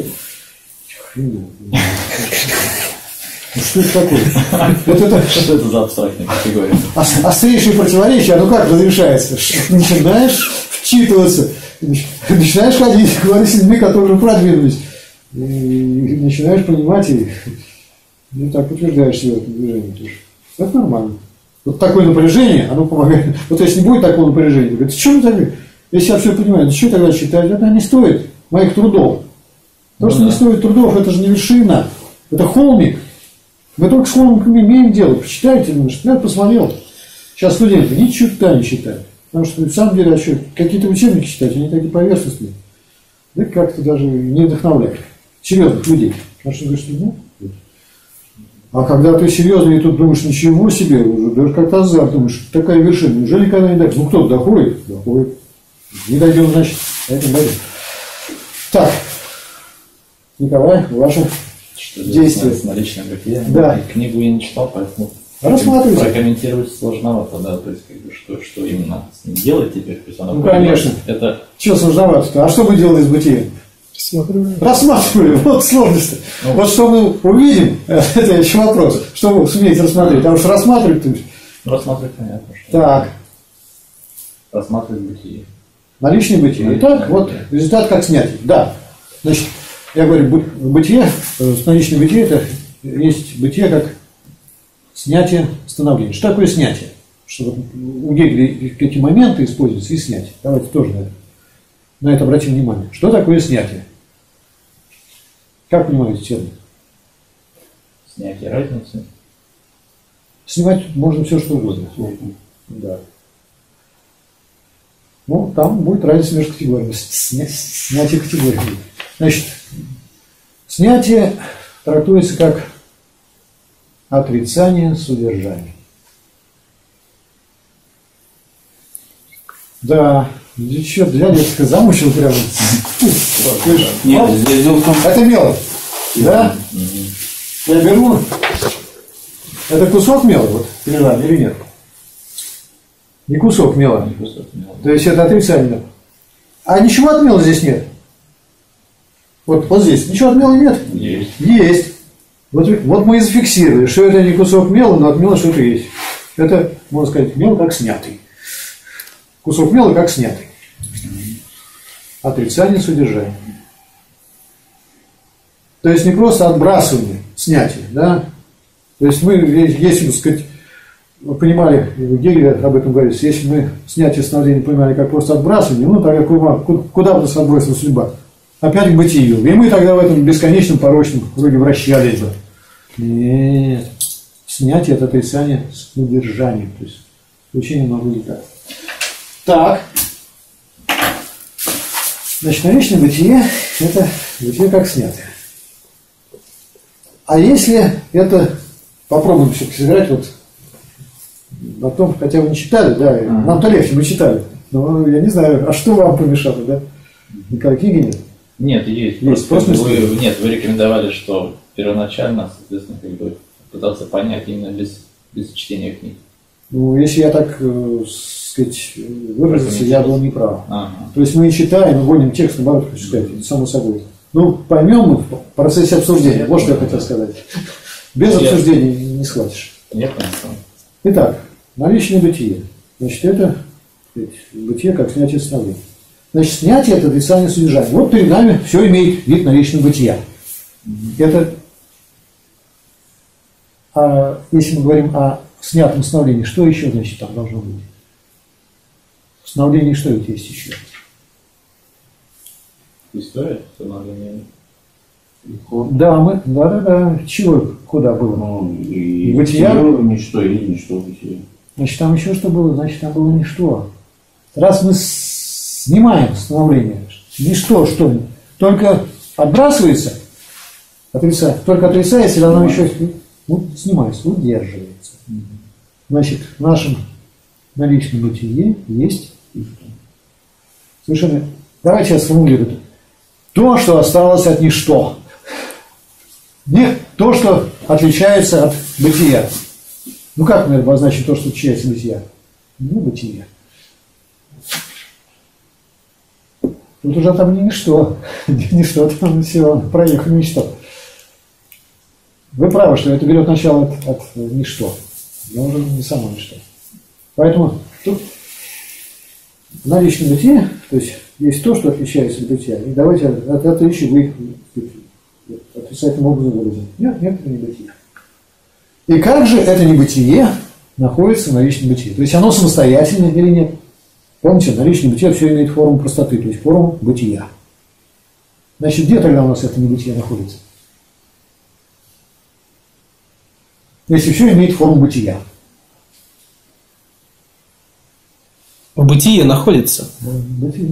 [SPEAKER 1] Ну, что это такое?
[SPEAKER 3] Что это за абстрактная категория?
[SPEAKER 1] Острейшее противоречие, оно как разрешается? Начинаешь вчитываться, начинаешь ходить, говорить с людьми, которые уже продвинулись. И начинаешь понимать, и так утверждаешь себя в этом движении тоже. Это нормально. Вот такое напряжение, оно помогает. Вот если не будет такого напряжения, говорит, что вы так? Если я все понимаю, то что тогда считать? Это не стоит моих трудов. То, что не стоит трудов, это же не вершина. Это холмик. Мы только с холмиками имеем дело. Почитайте, я посмотрел. Сейчас студенты ничего не читают. Потому что на самом деле, какие-то учебники читать, они такие поверхностные. Да как-то даже не вдохновляют. Серьезных людей. Потому что говоришь, ну, а когда ты серьезный и тут думаешь, ничего себе, уже даже как-то азарт, думаешь, такая вершина, неужели никогда не дойдет? Ну, кто-то доходит? Доходит. Не дойдем, значит, поэтому дойдем. Так, Николай, ваше действие.
[SPEAKER 3] С наличным бытием.
[SPEAKER 1] Да.
[SPEAKER 3] Книгу я не читал, поэтому
[SPEAKER 1] рассматривайте.
[SPEAKER 3] Прокомментировать сложновато, да, то есть, как бы, что именно с ним делать теперь? То есть,
[SPEAKER 1] Ну, конечно.
[SPEAKER 3] Это...
[SPEAKER 1] Чего сложновато-то? А что мы делали с бытием? Рассматривали. Вот сложность-то.
[SPEAKER 3] Ну,
[SPEAKER 1] вот что мы увидим, это еще вопрос. Что вы сумеете рассмотреть? Потому что рассматривать ты...
[SPEAKER 3] Рассматривать понятно. Что
[SPEAKER 1] Так.
[SPEAKER 3] Рассматривать бытие.
[SPEAKER 1] Наличное бытие. Итак, вот результат как снятие. Да. Значит, я говорю, бытие, наличное бытие, это есть бытие как снятие, становление. Что такое снятие? Что вот у Гегеля эти моменты используются и снятие. Давайте тоже на это обратим внимание. Что такое снятие? Как понимаете термин?
[SPEAKER 3] Снятие разницы.
[SPEAKER 1] Снимать можно все, что угодно. Да. Ну, там будет разница между категориями. Снятие категорий. Значит, снятие трактуется как отрицание содержания. Да, черт, я детка замучил прямо.
[SPEAKER 2] Нет, здесь дело в том,
[SPEAKER 1] Это мело. Да? Я беру. Это кусок мела, вот, или нет? Не кусок мела. То есть это отрицание. А ничего от мела здесь нет. Вот здесь. Ничего от мела нет?
[SPEAKER 3] Есть.
[SPEAKER 1] Есть. Вот мы и зафиксировали, что это не кусок мела, но от мела что-то есть. Это, можно сказать, мел как снятый. Кусок мела как снятый. Отрицание содержания. То есть не просто отбрасывание, снятие, да? То есть мы, если, так сказать, понимали, Гегель об этом говорит, если мы снятие становления понимали как просто отбрасывание, ну тогда куда бы нас отбросила судьба? Опять к бытию. И мы тогда в этом бесконечном порочном круге вращались бы. Нет. Снятие – это отрицание содержания. То есть учение могло быть так. Так. Значит, наличное бытие – это бытие как снятое. А если это, попробуем все-таки сыграть вот на том, хотя вы не читали, да, нам-то легче, мы читали. Но я не знаю, а что вам помешало, да? Никакой книги нет?
[SPEAKER 3] Нет, есть.
[SPEAKER 1] Просто
[SPEAKER 3] вы рекомендовали, что первоначально, соответственно, как бы пытался понять именно без чтения книг.
[SPEAKER 1] Ну, если я так, сказать, выразился, я был неправ.
[SPEAKER 3] Ага.
[SPEAKER 1] То есть мы и читаем, мы гоним текст, наоборот, хочу сказать, это само собой. Ну, поймем мы в процессе обсуждения. Вот что я хотел сказать. Без обсуждения не схватишь.
[SPEAKER 3] Я понял.
[SPEAKER 1] Итак, наличное бытие. Значит, это бытие как снятие становления. Значит, снятие – это отрицание содержания. Вот перед нами все имеет вид наличного бытия. Это, если мы говорим о снятом становлении, что еще, значит, там должно быть? В становлении что это есть еще?
[SPEAKER 3] История становления.
[SPEAKER 1] Да. Чего, куда было?
[SPEAKER 2] Ну, и
[SPEAKER 1] бытия?
[SPEAKER 2] Ничто, или ничто бытие.
[SPEAKER 1] Значит, там еще что было? Значит, там было ничто. Раз мы снимаем становление, ничто, что только отбрасывается, только отрицается, или оно еще снимается, удерживается. Значит, в нашем наличном бытие есть совершенно... Давайте я сформулирую. То, что осталось от ничто. Нет, то, что отличается от бытия. Ну как мы обозначим то, что отличается от бытия? Не бытие. Тут уже там не ничто. Ничто, там все, проехали ничто. Вы правы, что это берет начало от ничто. Но уже не само ничто. Поэтому тут наличное бытие, то есть то, что отличается от бытия. И давайте от отличия вы отрицательным образом выразим. Нет, это не бытие. И как же это небытие находится в наличном бытии? То есть оно самостоятельное или нет? Помните, наличное бытие все имеет форму простоты, то есть форму бытия. Значит, где тогда у нас это небытие находится? Если все имеет форму бытия.
[SPEAKER 5] Бытие находится.
[SPEAKER 1] Бытие.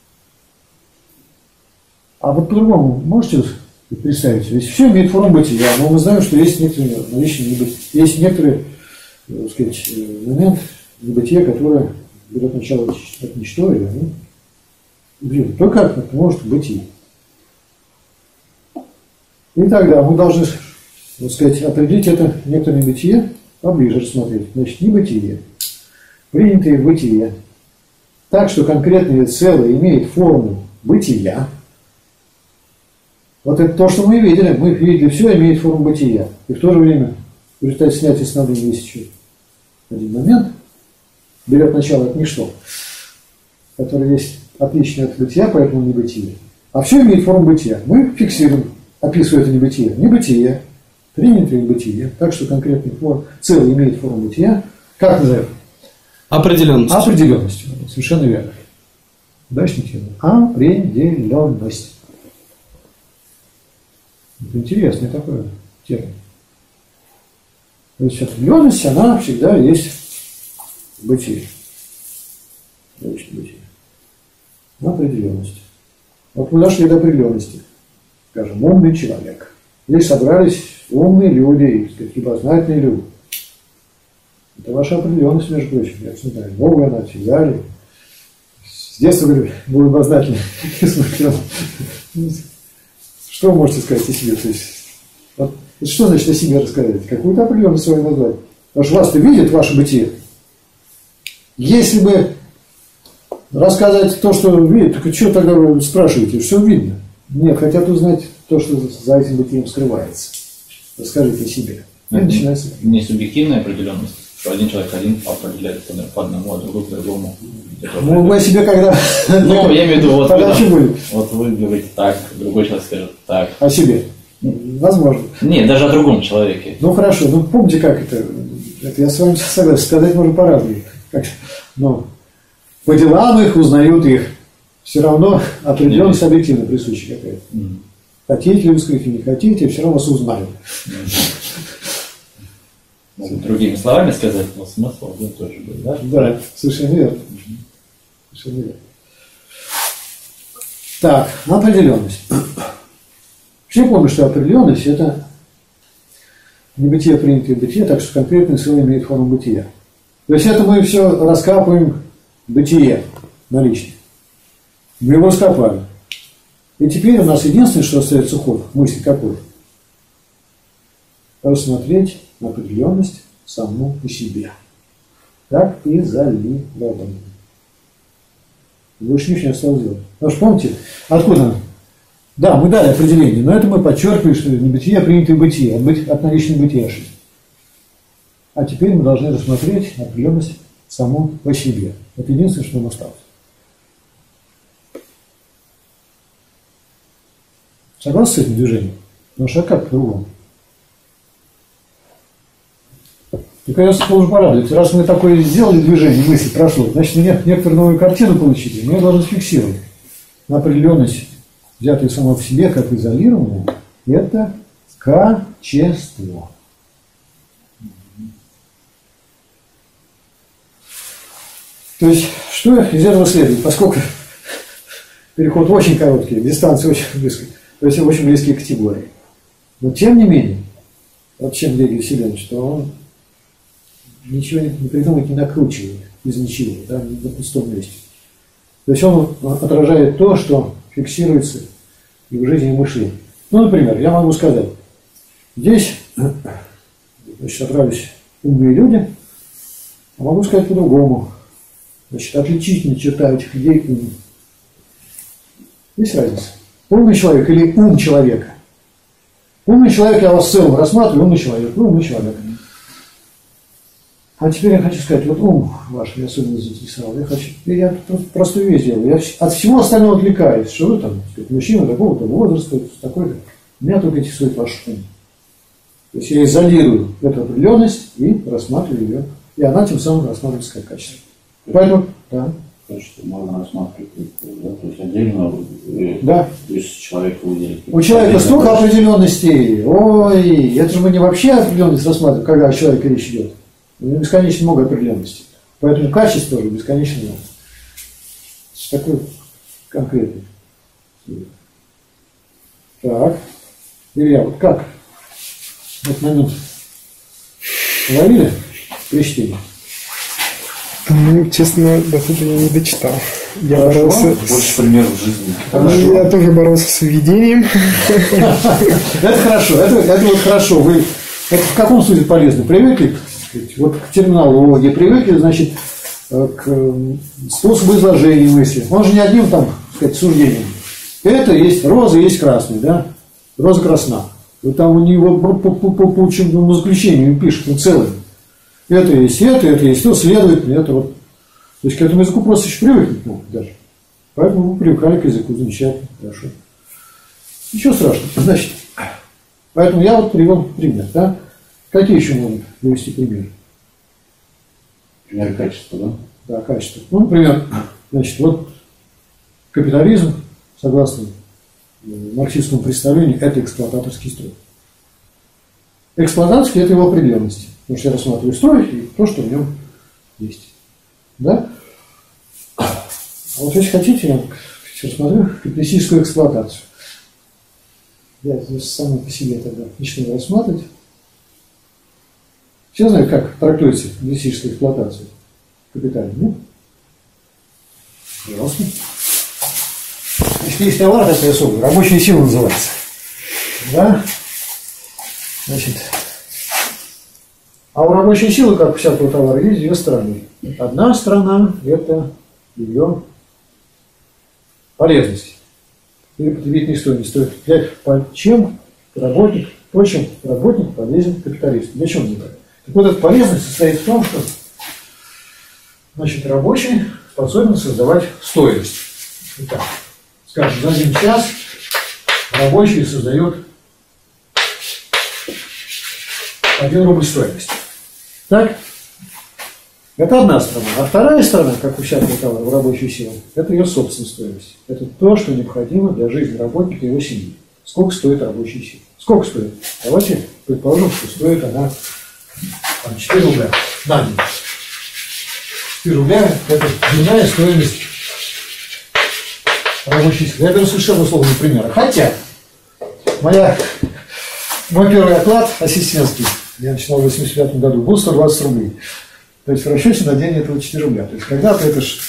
[SPEAKER 1] А вот по-другому можете представить? Если все имеет форму бытия, но мы знаем, что есть некоторые наличные небытия. Есть некоторый, так сказать, момент небытия, которое берет начало от ничто, или бьет. То как это может быть и. И тогда мы должны, так сказать, определить это некоторое небытие, поближе рассмотреть. Значит, небытие, принятое в бытие, так, что конкретное целое имеет форму бытия. Вот это то, что мы видели. Мы видели, все имеет форму бытия. И в то же время, в результате снятия становления есть еще один момент, берет начало от ничто, которое есть отличное от бытия, поэтому небытие. А все имеет форму бытия. Мы фиксируем, описывая это небытие. Небытие принятые в бытие, так что конкретный целый имеет форму бытия, как назовем?
[SPEAKER 5] Определенность.
[SPEAKER 1] Определенность. Совершенно верно. Удачный термин. Определенность. Это интересный такой термин. То есть определенность, она всегда есть в бытии. Определенность. Вот мы дошли до определенности. Скажем, умный человек. Здесь собрались умные люди, так сказать, любознательные люди. Это ваша определенность, между прочим. Я не знаю, новая она, всегда ли. С детства, говорю, был любознательный. Что вы можете сказать о себе? То есть, вот, что значит о себе рассказать? Какую-то определенность свою назвать. Потому что вас-то видит ваше бытие. Если бы рассказать то, что видит, так что тогда вы спрашиваете? Все видно. Нет, хотят узнать то, что за этим бытием скрывается. Расскажите о себе. И начинается.
[SPEAKER 3] Не субъективная определенность, что один человек определяет по одному, а другой по другому.
[SPEAKER 1] Ну, вы о себе когда...
[SPEAKER 3] Ну, я имею в виду, вот
[SPEAKER 1] тогда что будет?
[SPEAKER 3] Вот вы говорите так, другой человек скажет так.
[SPEAKER 1] О себе? Возможно.
[SPEAKER 3] Нет, даже о другом человеке.
[SPEAKER 1] Ну, хорошо. Ну, помните, как это я с вами согласен. Сказать можно по-разному. Но по делам их узнают их. Все равно определенность объективно присуща какая-то. Хотите ли вы сказать, или не хотите, все равно вас узнают.
[SPEAKER 3] Другими словами сказать, но смысл один тоже будет, да?
[SPEAKER 1] Да, совершенно верно. Совершенно верно. Так, определенность. Все помнят, что определенность – это не бытие, принятое бытие, так что конкретное слово имеет форму бытия. То есть это мы все раскапываем бытие наличие. Мы его раскопали. И теперь у нас единственное, что остается ход, мысли какой? Рассмотреть определенность саму по себе. Так изолированно. Больше ничего не осталось делать. Потому что помните, откуда она? Да, мы дали определение, но это мы подчеркивали, что не бытие, а принятое бытие, от наличного бытия шли. А теперь мы должны рассмотреть определенность саму по себе. Это единственное, что нам осталось. Согласны с этим движением? Ну, а как по-другому? Только я должен порадовать. Раз мы такое сделали движение, мысли прошло, значит, мы некоторую новую картину получили. Мы ее должны фиксировать. На определенность, взятую само в себе, как изолированную, это качество. То есть, что из этого следует? Поскольку переход очень короткий, дистанция очень близкая, то есть очень близкие категории. Но тем не менее, вот чем Гегель силен, что он ничего не придумывает, не накручивает из ничего, да, на пустом месте. То есть он отражает то, что фиксируется и в жизни, и в мышлении. Ну, например, я могу сказать, здесь, значит, собрались умные люди, а могу сказать по-другому. Значит, отличительная черта этих людей ум. Есть разница. Умный человек или ум человека? Умный человек, я вас в целом рассматриваю, умный человек, вы умный человек. А теперь я хочу сказать, вот ум ваш меня особенно заинтересовал. Я простую вещь делаю. Я от всего остального отвлекаюсь, что вы там, сказать, мужчина такого-то возраста, такой-то. Меня только интересует ваш ум. То есть я изолирую эту определенность и рассматриваю ее. И она тем самым рассматривается как качество. Поэтому, да.
[SPEAKER 2] То есть можно рассматривать, да, то есть отдельно,
[SPEAKER 1] да.
[SPEAKER 2] То есть человека выделить.
[SPEAKER 1] У человека столько определенностей. Ой, это же мы не вообще определенность рассматриваем, когда о человеке речь идет. У него бесконечно много определенностей. Поэтому качество тоже бесконечно много. Такой конкретный. Так. Илья, вот как? Вот момент ловили при чтении?
[SPEAKER 4] Ну, честно, до этого я не дочитал. Я боролся
[SPEAKER 2] больше примеров жизни.
[SPEAKER 4] Я тоже боролся с видением.
[SPEAKER 1] Это хорошо, это вот хорошо. Вы это в каком случае полезно? Привыкли, вот к терминологии, привыкли, значит, к способу изложения мысли. Он же не одним там, так сказать, суждением. Это есть роза, есть красный, да? Роза красна. Вот там у него по учебному заключению пишет, он целый. Это есть то, следовательно, это вот. То есть к этому языку просто еще привыкнуть надо даже. Поэтому мы привыкали к языку, замечательно, хорошо. Ничего страшного. Значит, Поэтому я вот привел пример. Да? Какие еще можно привести примеры?
[SPEAKER 2] Пример качества, да?
[SPEAKER 1] Да, качество. Ну, например, значит, вот капитализм, согласно марксистскому представлению, это эксплуататорский строй. Эксплуататорский – это его определенность. Потому что я рассматриваю строй и то, что в нем есть. Да? А вот если хотите, я рассмотрю капиталистическую эксплуатацию. Я здесь сам по себе тогда начну рассматривать. Все знают, как трактуется капиталистическая эксплуатация в капитале, нет? Пожалуйста. Если есть товар такой особый, рабочая сила называется. Да? Значит, а у рабочей силы, как у всякого товара, есть две стороны. Одна сторона – это ее полезность или потребительная стоимость. То есть, чем работник полезен капиталисту. Для чего он делает? Так вот, эта полезность состоит в том, что значит, рабочий способен создавать стоимость. Итак, скажем, за 1 час рабочий создает 1 рубль стоимости. Так? Это одна сторона. А вторая сторона, как у всякого товара, в рабочую силу, это ее собственная стоимость. Это то, что необходимо для жизни работника и его семьи. Сколько стоит рабочая сила? Сколько стоит? Давайте предположим, что стоит она 4 рубля на день. 4 рубля – это дневная стоимость рабочей силы. Я беру совершенно условный пример. Хотя мой первый оклад ассистентский, я начинал в 1985 году, был 120 рублей. То есть в расчете на день это 4 рубля. То есть когда-то это же...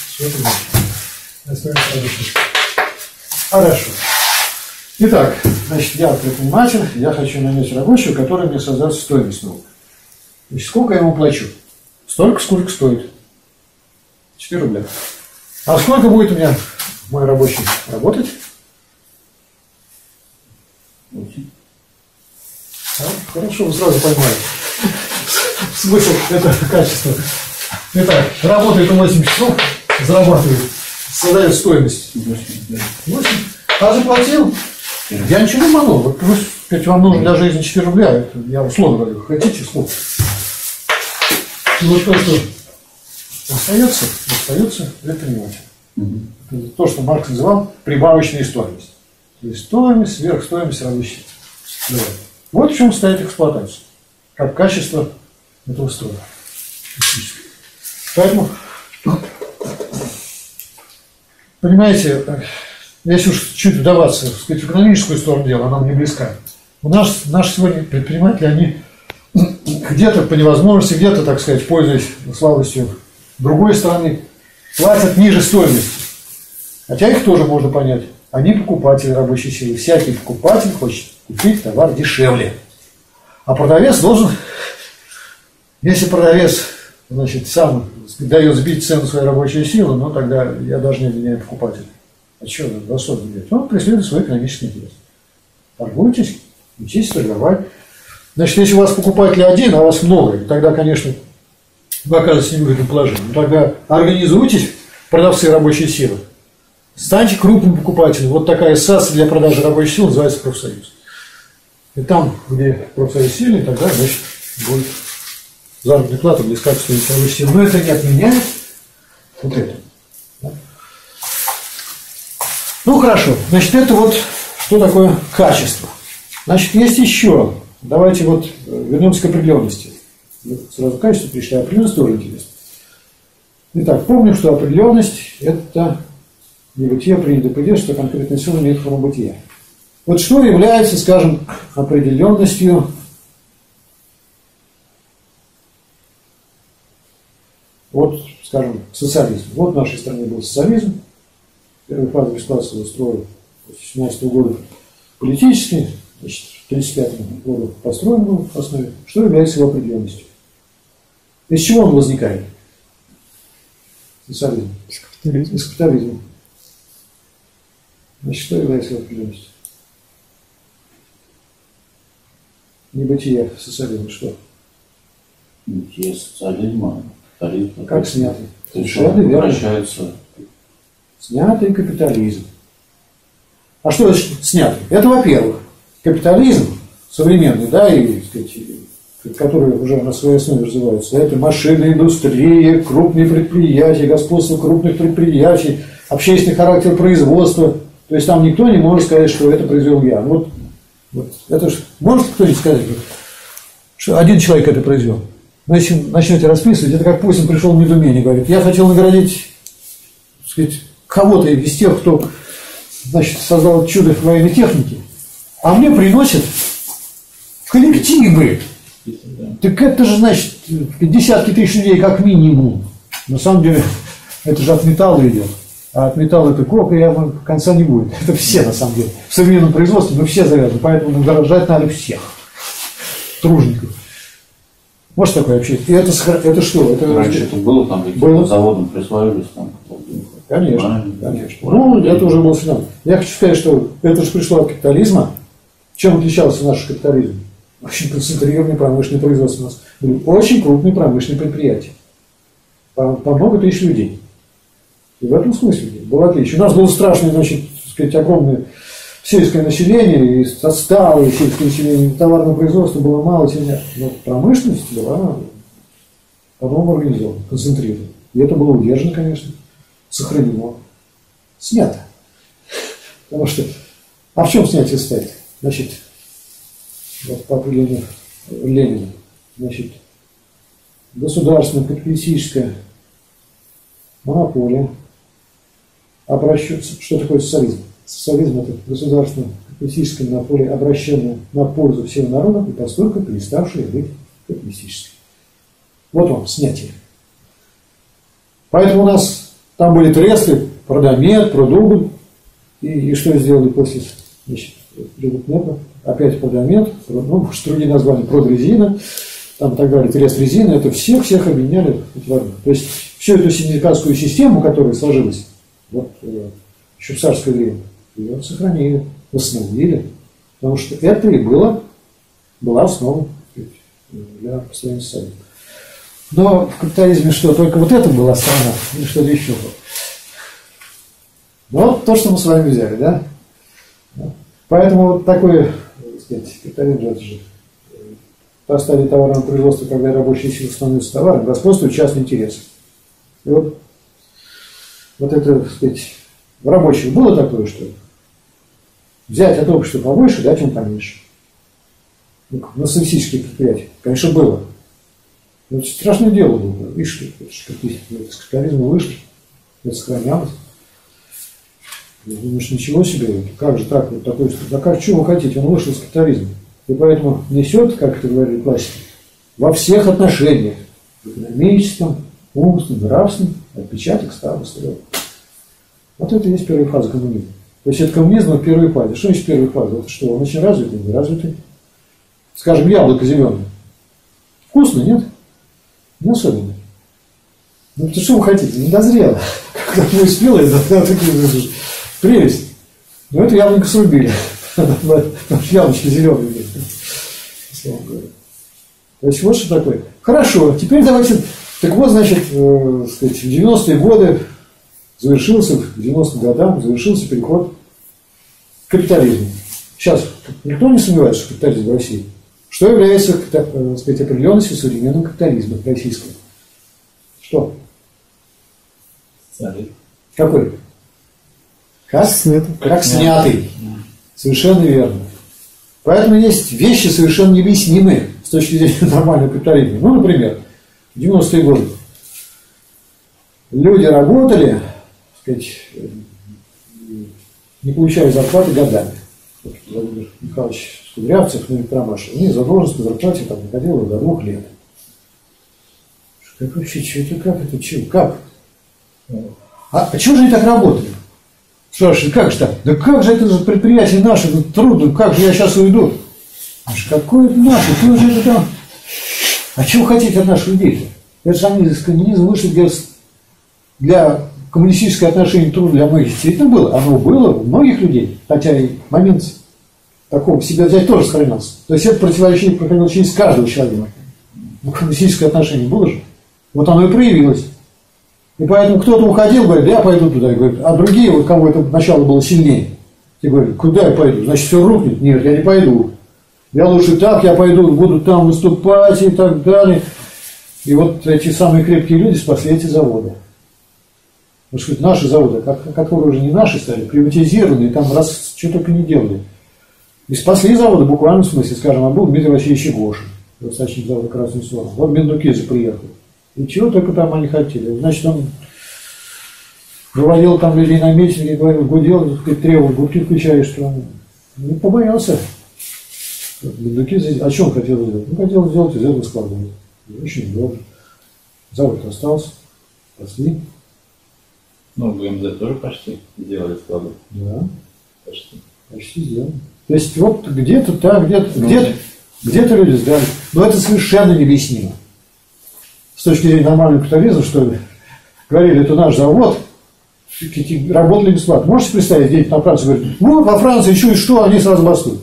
[SPEAKER 1] Хорошо. Итак, значит, я предприниматель, я хочу нанять рабочего, который мне создаст стоимость новую. Значит, сколько я ему плачу? Столько, сколько стоит. 4 рубля. А сколько будет у меня мой рабочий работать?
[SPEAKER 2] 8.
[SPEAKER 1] Хорошо, вы сразу поймаете. Смысл это качество. Итак, работает он 8 часов, зарабатывает, создает стоимость 8. А заплатил? Я ничего не могу. Вот вы, вам нужно для жизни 4 рубля, это я условно говорю, хотите сколько? И вот то, что остается предприниматель. Это то, что Маркс называл прибавочная стоимость. То есть стоимость, сверхстоимость рабочей силы. Вот в чем стоит эксплуатация, как качество этого строя. Поэтому, понимаете, если уж чуть вдаваться в экономическую сторону дела, она мне близка. У нас наши сегодня предприниматели, они где-то по невозможности, где-то, так сказать, пользуясь слабостью другой стороны, платят ниже стоимости. Хотя их тоже можно понять. Они покупатели рабочей силы. Всякий покупатель хочет купить товар дешевле. А продавец должен, если продавец, значит, сам дает сбить цену своей рабочей силы, ну тогда я даже не обвиняю покупателя. А что за что делать? Он преследует свой экономический интерес. Торгуйтесь, учитесь торговать. Значит, если у вас покупатель один, а у вас много, тогда, конечно, вы оказываетесь в невыгодном положении. Ну, тогда организуйтесь, продавцы рабочей силы. Станьте крупным покупателем. Вот такая ассоциация для продажи рабочей силы называется профсоюз. И там, где профсоюз сильный, тогда, значит, будет заработная плата близка к стоимости рабочей силы. Но это не отменяет вот это. Да? Ну, хорошо. Значит, это вот что такое качество. Значит, есть еще. Давайте вот вернемся к определенности. Сразу к качеству пришли, а определенность тоже интересно. Итак, помню, что определенность – это не бытие принято предел, что конкретная сила имеет форму бытия. Вот что является, скажем, определенностью вот, скажем, социализм. Вот в нашей стране был социализм. Первая фаза государственного строя с 17 года политический, значит, в 1935 году построен был в основе. Что является его определенностью? Из чего он возникает? Социализм. Из капитализма. Значит, что является его определенностью? Небытие социализма. Что?
[SPEAKER 2] Небытие социализма. Капитализм.
[SPEAKER 1] Как снятый?
[SPEAKER 2] Совершенно превращается.
[SPEAKER 1] Снятый капитализм. А что значит снятый? Это, во-первых, капитализм современный, да, и, так сказать, которые уже на своей основе развиваются, это машинная индустрия, крупные предприятия, господство крупных предприятий, общественный характер производства. То есть там никто не может сказать, что это произвел я. Вот это ж, может кто-нибудь сказать, что один человек это произвел? Но если начнете расписывать, это как Путин пришел в недоумение, говорит, я хотел наградить, так сказать, кого-то из тех, кто, значит, создал чудо военной техники, а мне приносят коллективы. Так это же, значит, десятки тысяч людей как минимум. На самом деле, это же от металла идет. А от металла это крока, конца не будет. Это все, на самом деле. В современном производстве мы все завязаны, поэтому награждать надо всех тружников. Может такое вообще? И это что? Это
[SPEAKER 2] раньше это было, там
[SPEAKER 1] было?
[SPEAKER 2] Заводом присваивались там.
[SPEAKER 1] Конечно, конечно. Ну, это уже был финал. Я хочу сказать, что это же пришло от капитализма. Чем отличался наш капитализм? Очень концентрированное промышленное производство у нас. Были очень крупные промышленные предприятия. По много тысяч людей. И в этом смысле было отличие. У нас было страшное, значит, так сказать, огромное сельское население, и отсталое сельское население, товарного производства было мало, но промышленность была по-новому организована, концентрирована. И это было удержано, конечно, сохранено, снято. Потому что, а в чем снятие стоит? Значит, вот по определению Ленина, значит, государственная капиталистическая монополия, что такое социализм? Социализм – это государственная капиталистическая монополия, обращенная на пользу всего народа и постольку переставшая быть капиталистической. Вот вам снятие. Поэтому у нас там были тресты, Продомет, Продубль, и что сделали после, значит, Продмета? Опять Продомет, ну, другие названия, Продрезина, там и так далее, Трест резина, это всех объединяли в одну. То есть всю эту синдикатскую систему, которая сложилась вот, еще в царское время, ее сохранили, восстановили, потому что это и была основа для построения социализма. Но в капитализме что, только вот это была страна, или что-то еще было? Ну, вот то, что мы с вами взяли, да? Поэтому вот такое, так сказать, капитализм, это же по стадии товарного производства, когда рабочие силы становятся товаром, господствует частный интерес. И вот это, так сказать, в рабочих было такое, что взять от общества побольше, дать им поменьше. На социалистических предприятиях, конечно, было. Но это страшное дело было. Видишь, с капитализма вышли, это сохранялось. Думаешь, ничего себе, как же так, вот такой, да как, чего вы хотите, он вышел из капитализма. И поэтому несет, как это говорили классики, во всех отношениях, в экономическом, умственном, нравственном, отпечаток старого стрела. Вот это и есть первая фаза коммунизма. То есть это коммунизм в первой фазе. Что есть первая фаза? Это что, он очень развитый, не развитый? Скажем, яблоко зеленое. Вкусно, нет? Не особенно. Ну, то что вы хотите? Не дозрело. Когда не успело, это прелесть. Но это яблоко срубили. Потому что яблочки зеленые. То есть вот что такое. Хорошо, теперь давайте. Так вот, значит, сказать, в 90-е годы завершился, в 90-м годам завершился переход к капитализму. Сейчас никто не сомневается, что капитализм в России. Что является, так сказать, определенностью современного капитализма российского? Что?
[SPEAKER 3] Социализм.
[SPEAKER 1] Какой? Как снятый. Совершенно верно. Поэтому есть вещи совершенно необъяснимые с точки зрения нормального капитализма. Ну, например, в 90-е годы люди работали, так сказать, не получая зарплаты годами. Вот Владимир Михайлович Кудрявцев на Электромаше, у них задолженность по зарплате там доходила до 2 лет. Как вообще, что это, как это, чего, как? А чего же они так работали? Спрашивают, как же так? Да как же это же предприятие наше, это трудно, как же я сейчас уйду? Какое это наше, кто же это там? А чего хотите от наших людей-то? Это же они из коммунизма вышли для коммунистического отношения труда для многих действительно было. Оно было у многих людей, хотя и момент такого себя взять тоже сохранялся. То есть это противоречие проходило через каждого человека. Но коммунистическое отношение было же. Вот оно и проявилось. И поэтому кто-то уходил, говорит, я пойду туда, и говорит, а другие, вот кому это начало было сильнее, те говорят, куда я пойду? Значит, все рухнет? Нет, я не пойду. Я лучше так, я пойду, буду там выступать и так далее. И вот эти самые крепкие люди спасли эти заводы. Потому что наши заводы, которые уже не наши стали, приватизированы, и там раз что только не делали. И спасли заводы в буквальном смысле, скажем, а был Дмитрий Васильевич Егошин, достаточно завода «Красный Сон». Вот Мендукидзе приехал. И чего только там они хотели. Значит, он выводил там людей на митинги, говорил, гудел, требовал, гудки включаешь, что он не побоялся. Мендукидзе, а что он хотел сделать? Он хотел сделать из этого склада. Очень долго. Завод остался, спасли.
[SPEAKER 3] Ну, в ГМЗ тоже почти сделали склады.
[SPEAKER 1] Да.
[SPEAKER 3] Почти.
[SPEAKER 1] Почти сделали. То есть вот где-то так, где-то люди сдали. Но это совершенно необъяснимо. С точки зрения нормального капитализма, что ли, говорили, это наш завод, работали бесплатно. Можете представить, где-нибудь на Франции говорят, ну, во Франции чуют, что они сразу бастуют.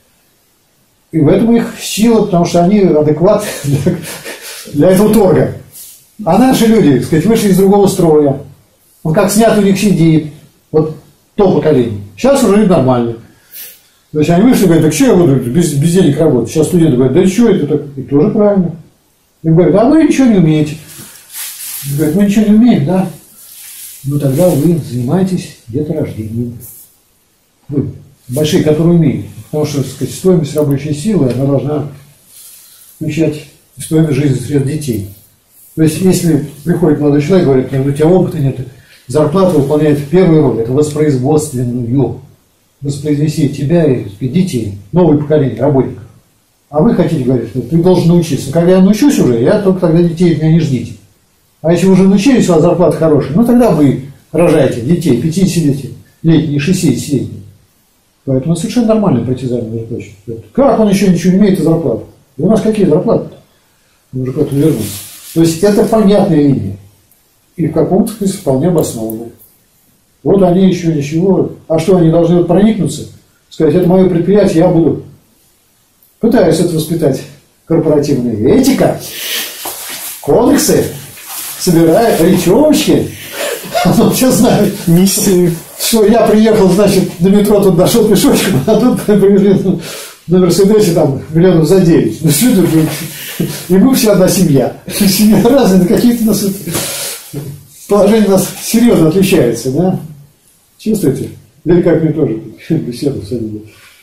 [SPEAKER 1] И в этом их сила, потому что они адекватны для этого торга. А наши люди, так сказать, вышли из другого строя. Он как снят у них сидит. Вот то поколение. Сейчас уже люди нормальные. То есть они вышли и говорят, так что я буду без денег работать? Сейчас студенты говорят, да что это так? И тоже правильно. И говорят, а вы ничего не умеете. И говорят, мы ничего не умеем, да? Ну тогда вы занимаетесь деторождением. Вы, большие, которые умеют. Потому что, так сказать, стоимость рабочей силы, она должна включать стоимость жизни среди детей. То есть, если приходит молодой человек и говорит, ну, у тебя опыта нет, зарплата выполняет первую роль, это воспроизводственную. Воспроизвести тебя и детей, новое поколение работников. А вы хотите говорить, что ты должен научиться. Когда я научусь уже, я только тогда детей от меня не ждите. А если вы уже научились, у вас зарплата хорошая, ну тогда вы рожаете детей 50-летних, 60-летних. Поэтому совершенно нормальное притязание, между прочим. Как он еще ничего не имеет и зарплату? И у нас какие зарплаты? Мы уже куда-то вернулись. То есть это понятная линия. И в каком-то смысле вполне обоснованная. Вот они еще ничего. А что, они должны проникнуться? Сказать, это мое предприятие, я буду. Пытаюсь это воспитать. Корпоративная этика, кодексы, собираю речевочки. Он все знает. Что я приехал, значит, до метро тут дошел пешочком, а тут привезли на Мерседесе там миллионов за 9. Ну что это? И мы все одна семья. Семья разная, но какие-то у нас положения у нас серьезно отличаются, да? Чувствуете? Или как мне тоже беседу садили.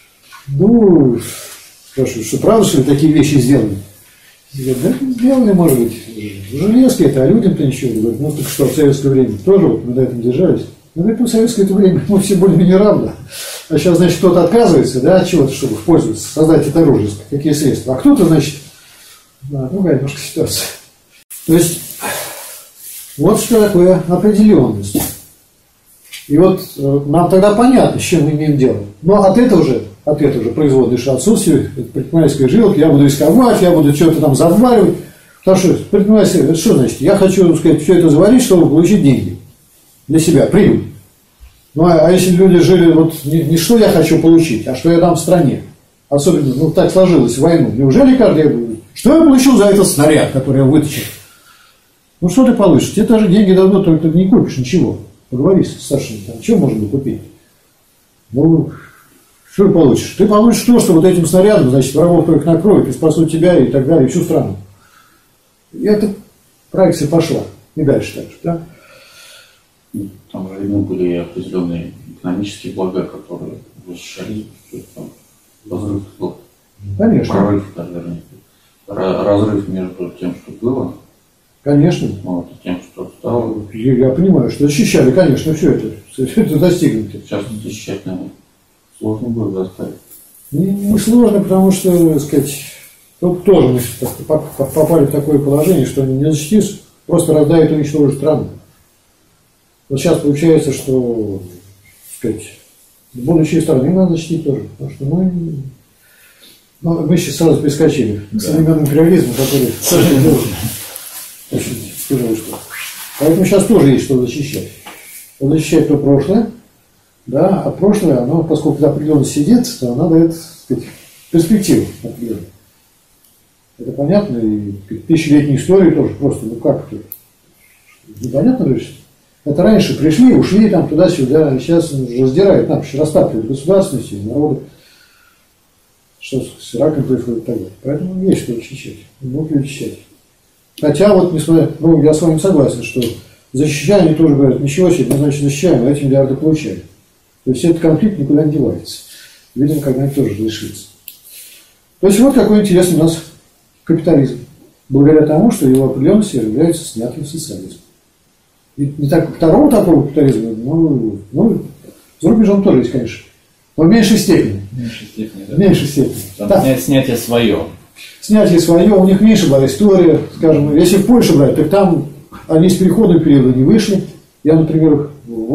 [SPEAKER 1] Ну, спрашиваю, что правда, что ли, такие вещи сделаны? Говорят, да, сделали, может быть, железки это, а людям-то ничего. Говорят, ну, так что, в советское время тоже вот мы на этом держались. Ну, говорит, ну, в советское время мы все более-менее равны. А сейчас, значит, кто-то отказывается, да, от чего-то, чтобы пользоваться, создать это оружие, какие средства. А кто-то, значит, да, другая немножко ситуация. То есть, вот что такое определенность. И вот нам тогда понятно, с чем мы имеем дело. Но от этого же производное, что отсутствие предпринимательской жилки, я буду рисковать, я буду что-то там заваривать. Потому что предприниматель, это что значит? Я хочу, так сказать, все это заварить, чтобы получить деньги для себя, прибыль. Ну, а если люди жили, вот не что я хочу получить, а что я дам стране. Особенно, ну, так сложилось в войну. Неужели каждый, что я получил за этот снаряд, который я вытащил? Ну, что ты получишь? Тебе даже деньги дадут, только ты не купишь ничего. Поговори с старшими, там, что можно купить? Ну, что ты получишь? Ты получишь то, что вот этим снарядом, значит, врагов только накроют и спасут тебя и так далее, и всю страну. И эта проекция пошла. И дальше так же, да?
[SPEAKER 2] Там же были определенные экономические блага, которые защищали, разрыв был.
[SPEAKER 1] Конечно.
[SPEAKER 2] Прорыв, наверное. Разрыв между тем, что было.
[SPEAKER 1] Конечно.
[SPEAKER 2] Вот, и тем, что стало.
[SPEAKER 1] Я понимаю, что защищали, конечно, все это достигнуто.
[SPEAKER 2] Сейчас защищать, наверное, сложно будет заставить.
[SPEAKER 1] Не сложно, потому что, так сказать, тут тоже мы попали в такое положение, что не защитишь, просто раздавит и уничтожит страну. Вот сейчас получается, что, так сказать, будущие страны надо защитить тоже, потому что мы сейчас сразу перескочили к современному империализму, который очень тяжело что. Поэтому сейчас тоже есть что защищать. Защищать то прошлое, да, а прошлое, оно, поскольку определенно сидит, то оно дает, так сказать, перспективу определенную. Это понятно, и тысячелетней истории тоже просто, ну как это? Непонятно же. Это раньше пришли, ушли там туда-сюда, сейчас раздирают, нам растапливают государственности, народы. что с раком происходит и так далее. Поэтому есть что защищать. Будут люди защищать. Хотя вот, несмотря, ну, я с вами согласен, что защищая, они тоже говорят, ничего себе, мы, значит, защищаем, а эти миллиарды получаем. То есть этот конфликт никуда не девается. Видимо, когда-нибудь тоже разрешится. То есть вот какой интересный у нас капитализм. Благодаря тому, что его определенности являются снятым социализмом. И не так, второго такого капитализма, ну, за рубежом тоже есть, конечно. Но в меньшей степени.
[SPEAKER 3] В меньшей степени, да.
[SPEAKER 1] В меньшей степени.
[SPEAKER 3] Там
[SPEAKER 1] Да.
[SPEAKER 3] снятие свое.
[SPEAKER 1] Снятие свое, у них меньше была история, скажем, если в Польше брать, так там они с переходного периода не вышли. Я, например, в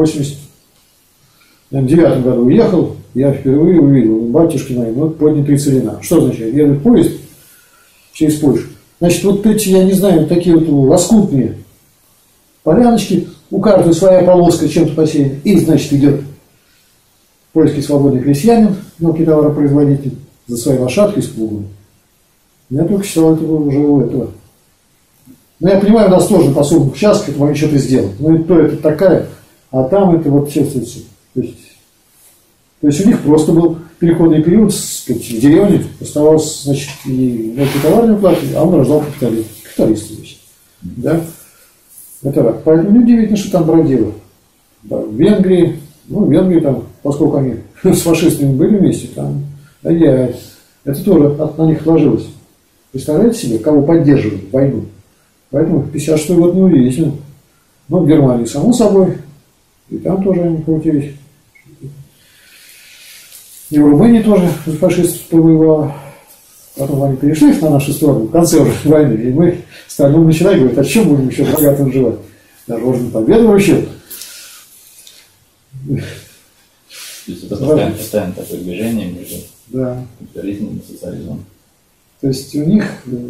[SPEAKER 1] 89 году уехал, я впервые увидел, батюшки мои, вот поднятые целина. Что означает? Едет поезд через Польшу. Значит, вот эти, я не знаю, такие вот лоскутные поляночки, у каждой своя полоска чем-то посеяна, и, значит, идет польский свободный крестьянин, мелкий товаропроизводитель, за своей лошадкой с плугом. Я только считал это уже у этого. Ну, я понимаю, у нас тоже по суммам участков это могли что-то сделать. Ну, и то это такая, а там это вот чувствуется. То есть у них просто был переходный период, сказать, в деревне оставался, значит, и мелкий товарный уклад, а он рождал капитализм. Капиталисты, значит. Да? Это рак. Поэтому неудивительно, что там бродило. Да, в Венгрии, там, поскольку они с фашистами были вместе, там, это тоже на них отложилось. Представляете себе, кого поддерживали войну? Поэтому 56 год неудивительно. Но в Германии, само собой, и там тоже они крутились. И в Румынии тоже фашистов повоевало. Потом они перешли на нашу сторону в конце уже войны. И мы стали начинать говорить, а чем будем еще богато выживать? Даже можно победу вообще.
[SPEAKER 3] То есть это постоянно такое движение между капитализмом и социализмом.
[SPEAKER 1] То есть у них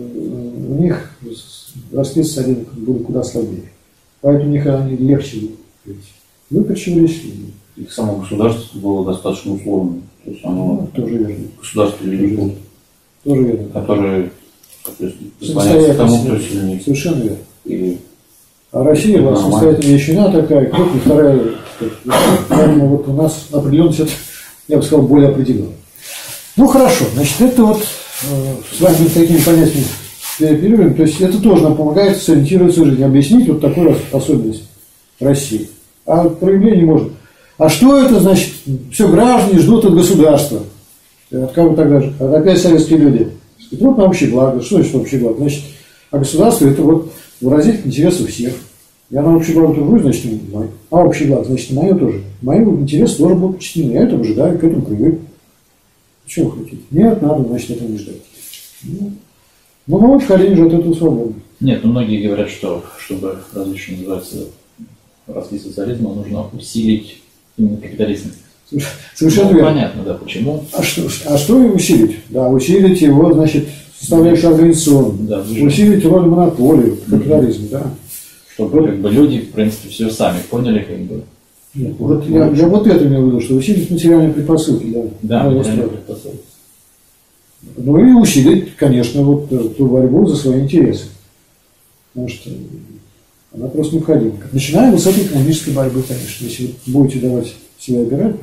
[SPEAKER 1] расти социализм будет куда слабее. Поэтому у них они легче выкачивались.
[SPEAKER 2] Их само государство было достаточно условным. То есть оно
[SPEAKER 1] тоже верно.
[SPEAKER 2] Государство велико,
[SPEAKER 1] тоже верно.
[SPEAKER 2] которое склоняется к тому, кто сильнее.
[SPEAKER 1] Совершенно верно.
[SPEAKER 2] И
[SPEAKER 1] а Россия была самостоятельная величина такая, крупная, вторая. Поэтому вот у нас определенность, я бы сказал, более определенная. Ну хорошо, значит, это вот с вами такими понятиями переоперируем. То есть это тоже нам помогает сориентироваться в жизни, объяснить вот такую особенность России. А проявление можно. А что это значит? Все граждане ждут от государства. От кого тогда же? Опять советские люди. Вот на общее благо. Что значит общее благо? Значит, а государство это вот выразитель интересов всех. Я на общее благо тружусь, значит, не мое. А общее благо, значит, мое тоже. Мои интересы тоже будут подчинены. Я этого ожидаю, к этому привык. Чего вы хотите? Нет, надо, значит, этого не ждать. Ну, мы входили же от этого свободно.
[SPEAKER 3] Нет, ну многие говорят, что чтобы разве что называется расти социализма, нужно усилить именно капитализм.
[SPEAKER 1] Совершенно верно.
[SPEAKER 3] Понятно, да, почему.
[SPEAKER 1] А что и усилить? Да, усилить его, значит, составляющую организационную.
[SPEAKER 3] Да,
[SPEAKER 1] усилить роль монополии капитализма, да.
[SPEAKER 3] Чтобы как бы люди, в принципе, все сами поняли, как бы.
[SPEAKER 1] Нет, вот я вот это имел в виду, что усилить материальные предпосылки, да.
[SPEAKER 3] Да, материальные предпосылки.
[SPEAKER 1] Ну и усилить, конечно, вот ту борьбу за свои интересы. Потому что она просто необходима. Начинаем мы с этой экономической борьбы, конечно. Если вы будете давать себя обирать,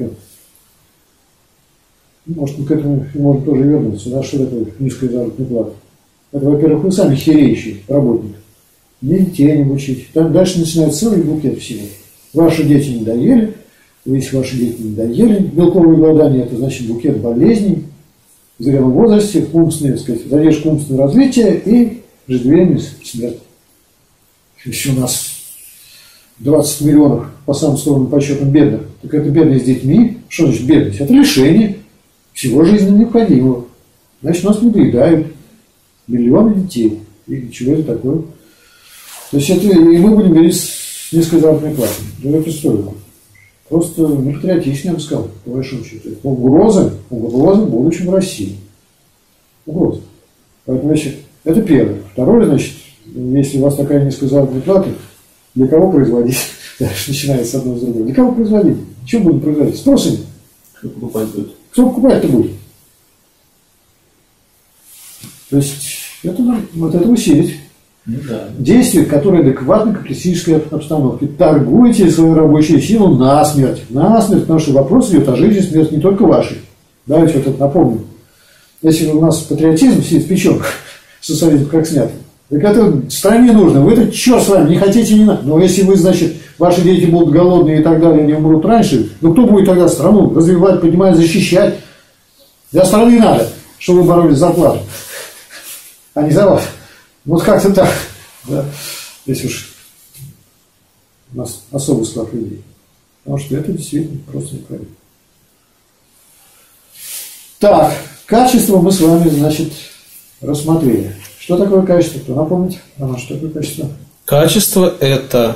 [SPEAKER 1] может, мы к этому можем тоже вернуться. Да, что такое низкая заработная плата? Это, во-первых, вы сами хереющий работник. Ни детей не обучить. Там дальше начинается целый букет всего. Ваши дети не доели. Если ваши дети не доели, белковое голодание, это значит букет болезней в зрелом возрасте, умственное, так сказать, задержка умственного развития и преждевременная смерть. Если у нас 20 миллионов по самым сторону подсчетам бедных, так это бедность с детьми. Что значит бедность? Это лишение всего жизненно необходимого. Значит, нас не доедают миллионы детей. И чего это такое? То есть это, и мы будем говорить с низкой заработной платой. Ну, это история. Просто не патриотично, я бы сказал, по большому счету. Угрозы в будущем в России. Угрозы. Поэтому, значит, это первое. Второе, значит, если у вас такая низкая заработная плата, для кого производить? Дальше начинается с одного с другого. Для кого производить? Чем будем производить? Спросом?
[SPEAKER 3] Кто покупать будет?
[SPEAKER 1] Кто покупать-то будет? То есть, это, вот это усилить.
[SPEAKER 3] Ну, да.
[SPEAKER 1] Действия, которые адекватны капиталистической обстановке. Торгуйте свою рабочую силу насмерть. Насмерть, потому что вопрос идет о жизни и смерти не только вашей. Давайте вот это напомним. Если у нас патриотизм сидит в печенках, социализм как снят, так это стране нужно. Вы это черт с вами, не хотите, не надо. Но если вы, значит, ваши дети будут голодные и так далее, они умрут раньше, ну кто будет тогда страну развивать, поднимать, защищать? Для страны надо, чтобы вы боролись за зарплату, а не за вас. Вот как-то так. Да? Если уж у нас особый склад людей. Потому что это действительно просто неправильно. Так, качество мы с вами, значит, рассмотрели. Что такое качество? Кто напомнит? Что такое качество?
[SPEAKER 5] Качество – это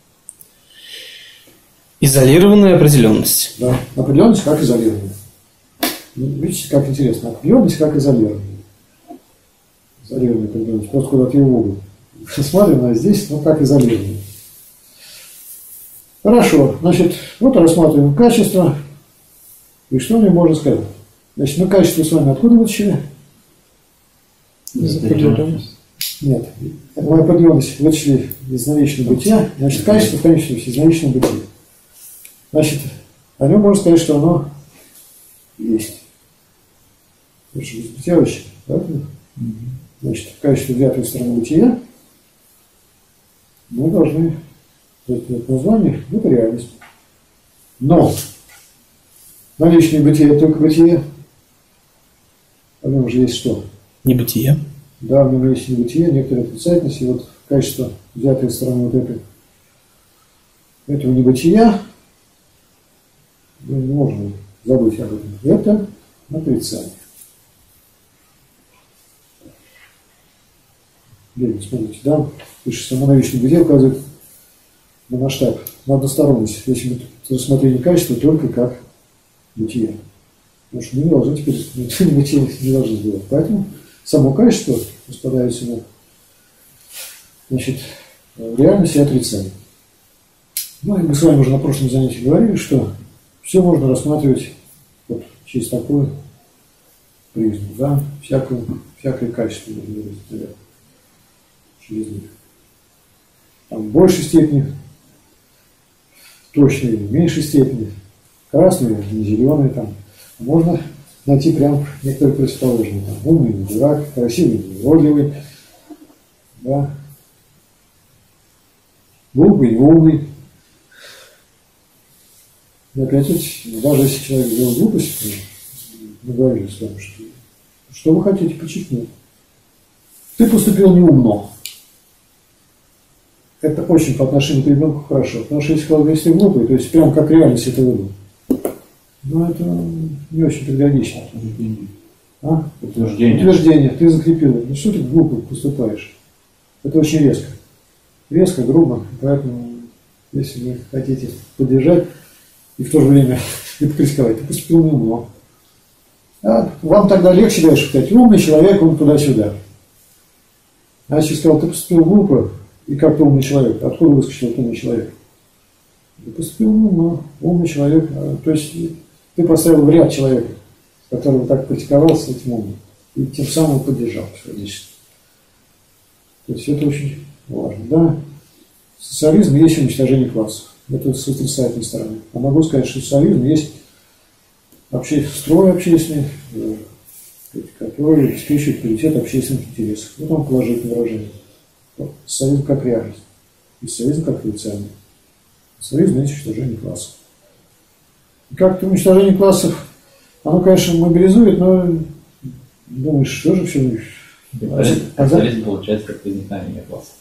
[SPEAKER 5] изолированная определенность.
[SPEAKER 1] Да, определенность как изолированная. Видите, как интересно. Определенность как изолированная. Изолированная определенность. Просто куда-то ее в угол. Смотрим, а здесь, ну, как изолированная. Хорошо, значит, вот рассматриваем качество. И что мне можно сказать? Значит, мы качество с вами откуда вытащили? Нет. Мы определенность вытащили из наличного бытия. Значит, качество в конечном счете из наличного бытия. Значит, о нем можно сказать, что оно есть. Это же без бытия вообще. Поэтому, значит, в качестве взятой стороны бытия мы должны это название, это реальность. Но наличное бытие это только бытие. А в нем же есть что?
[SPEAKER 5] Небытие.
[SPEAKER 1] Да, в нем есть небытие, некоторые отрицательности. Вот качество, взятое стороны вот этого небытия, мы не можем забыть об этом. Это отрицание. Смотрите, да, пишется, наличное бытие указывает на масштаб, на односторонность, если мы рассмотрение качества только как бытие. Потому что мы не должны теперь бытие не должны сделать. Поэтому само качество распадается на, значит, реальность и отрицание. Ну и мы с вами уже на прошлом занятии говорили, что все можно рассматривать вот через такую призму, да, всякое качество можно разделять через них. Там в большей степени точные, в меньшей степени красные, не зеленые там. Можно найти прям некоторые предположения. Там, умный, не дурак, красивый, не уродливый, да, глупый, не умный. И опять даже если человек сделал глупость, мы говорили с вами, что вы хотите подчеркнуть? Ты поступил неумно. Это очень по отношению к ребенку хорошо. Потому что если ты глупый, то есть прям как реальность это выдал. Ну, это не очень педагогично. А? Утверждение. Ты закрепил. Ну, что ты глупо поступаешь? Это очень резко. Резко, грубо. Поэтому, если вы хотите поддержать и в то же время и покритиковать, ты поступил неумно. А вам тогда легче дальше сказать, умный человек, он туда-сюда. А если сказал, ты поступил глупо, и как-то умный человек, откуда выскочил этот умный человек? Ты поступил умно, умный человек. То есть ты поставил в ряд человека, который так критиковал с этим умным, и тем самым поддержал все лично. То есть это очень важно. Да? Социализм есть уничтожение классов. Это с отрицательной стороны. А могу сказать, что социализм есть строй общественный, который обеспечивает приоритет общественных интересов. Вот он положительное выражение. Социализм как реальность. И социализм как отрицание. Социализм есть уничтожение классов. И как-то уничтожение классов, оно, конечно, мобилизует, но думаешь, что же все...
[SPEAKER 3] Социализм получается как возникновение класса.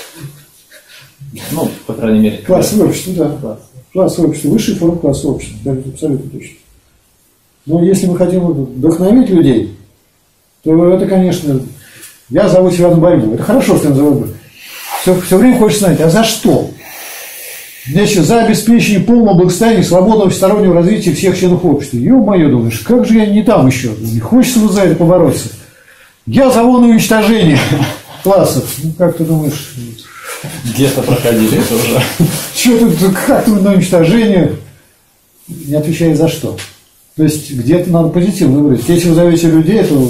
[SPEAKER 3] Ну, по крайней мере.
[SPEAKER 1] Класс общества, да. Класс общества, высшая форма класса общества, да, это абсолютно точно. Но если мы хотим вдохновить людей, то это, конечно, я зову себя на борьбу. Это хорошо, что я назову. Все время хочется знать, а за что? Значит, за обеспечение полного благосостояния, свободного всестороннего развития всех членов общества. Ё-моё, думаешь, как же я не там еще? Не хочется вот за это побороться. Я зову на уничтожение классов. Ну, как ты думаешь?
[SPEAKER 3] Где-то проходили это уже.
[SPEAKER 1] Что тут, как тут на уничтожение? Не отвечая за что. То есть, где-то надо позитивно выбрать. Если вы зовете людей, то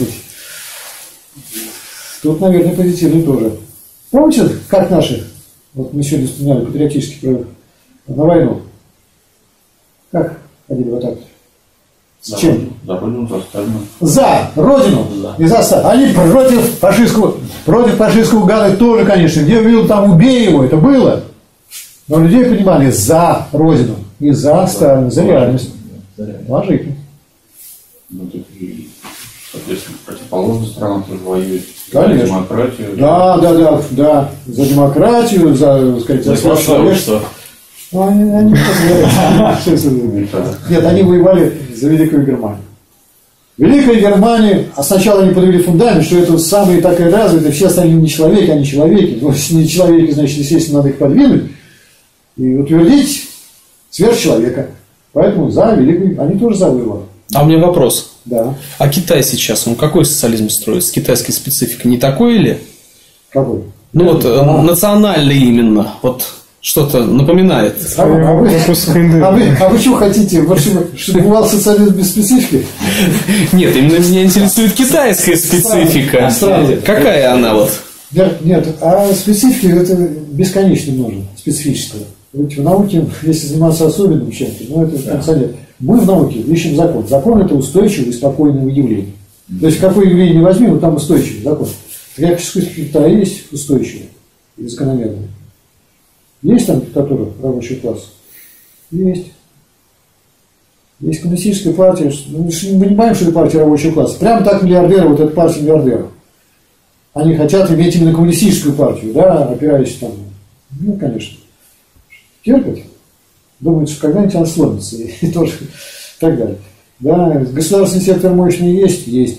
[SPEAKER 1] тут, наверное, позитивный тоже. Помните, как наши, вот мы сегодня вспоминали патриотический проект на войну? Как ходили в атаку? С чем?
[SPEAKER 2] За Родину, за Сталина.
[SPEAKER 1] За Родину
[SPEAKER 3] За.
[SPEAKER 1] и за Сталина. Они против фашистского гада тоже, конечно. Где увидел, там убей его, это было. Но людей понимали за Родину и за Сталина, за реальность.
[SPEAKER 3] За реальность.
[SPEAKER 1] Положительно.
[SPEAKER 2] Ну, так и, соответственно, противоположная страна тоже воюет.
[SPEAKER 1] Конечно.
[SPEAKER 2] За демократию.
[SPEAKER 1] Да. За демократию, за, так сказать,
[SPEAKER 3] За класс
[SPEAKER 1] человечество. Ну, они не позволяют. Нет, они воевали за Великую Германию. Великая Германия, а сначала они подвели фундамент, что это самые такие развитые, все остальные не человеки, а не человеки. Ну, если не человеки, значит, естественно, надо их подвинуть и утвердить сверхчеловека. Поэтому за Великую, они тоже за выбор.
[SPEAKER 5] А у меня вопрос.
[SPEAKER 1] Да.
[SPEAKER 5] А Китай сейчас, он какой социализм строит? С китайской спецификой не такой или?
[SPEAKER 1] Какой?
[SPEAKER 5] Ну вот, национальный именно. Вот что-то напоминает.
[SPEAKER 1] А вы что хотите? Чтобы бывал социализм без специфики?
[SPEAKER 5] Нет, именно меня интересует китайская специфика.
[SPEAKER 1] Странно.
[SPEAKER 5] Какая она вот?
[SPEAKER 1] Нет, а специфики это бесконечно много, специфического. Ведь в науке, если заниматься особенным чем-то, ну это в конце лет. Мы в науке ищем закон. Закон – это устойчивое и спокойное явление. То есть, какое явление не возьми, вот там устойчивый закон. Реакция Китая есть устойчивое и закономерное. Есть там диктатура рабочего класса? Есть. Есть коммунистическая партия. Мы не понимаем, что это партия рабочего класса. Прямо так миллиардеры, вот эта партия миллиардеров. Они хотят иметь именно коммунистическую партию, да, опираясь там. Ну, конечно. Терпят. Думают, что когда-нибудь она сломится. И тоже так далее. Да, государственный сектор мощный есть? Есть.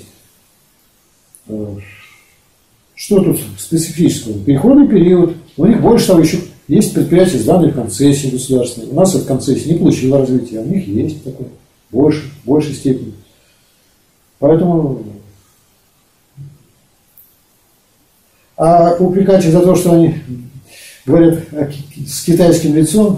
[SPEAKER 1] Что тут специфического? Переходный период. У них больше того еще есть предприятия, сданные в концессии государственные. У нас эта концессия не получила развития, а у них есть такое. В большей степени. Поэтому... А упрекать их за то, что они говорят с китайским лицом,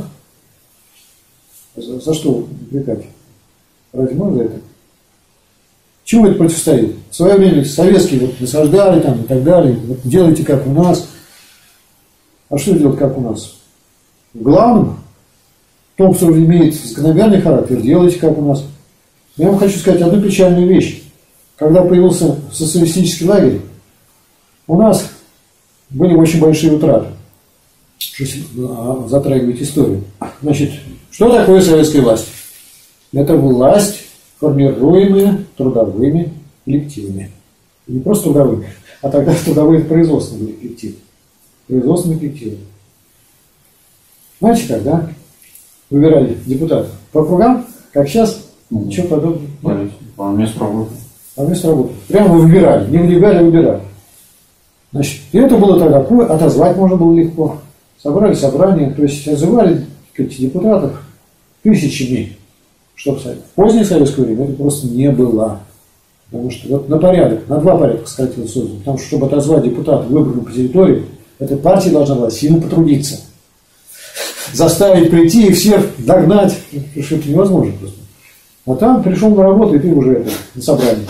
[SPEAKER 1] за что упрекать? Разве можно за это? Чему это противостоит? В свое время советские вот насаждали там и так далее. Вот делайте как у нас. А что делать как у нас? Главным, в том, что имеет закономерный характер, делайте как у нас. Я вам хочу сказать одну печальную вещь. Когда появился социалистический лагерь, у нас были очень большие утраты. Затрагивать историю. Значит, что такое советская власть? Это власть, формируемая трудовыми коллективами. Не просто трудовыми, а тогда трудовые производственные коллективы. Производственные коллективы. Знаете как, да? Выбирали депутатов по округам, как сейчас, ничего подобного.
[SPEAKER 2] По месту работы.
[SPEAKER 1] По месту работы. Прямо выбирали. Не выбирали, а выбирали. Значит, и это было тогда, отозвать можно было легко. Собрали собрание, то есть отзывали депутатов тысячами. Что в позднее советское время это просто не было. Потому что вот на порядок, на 2 порядка сократилось создан. Потому что, чтобы отозвать депутата, выбранного по территории, эта партия должна была сильно потрудиться. Заставить прийти и всех догнать. Потому что это невозможно просто. А там пришел на работу, и ты уже это, на собрании.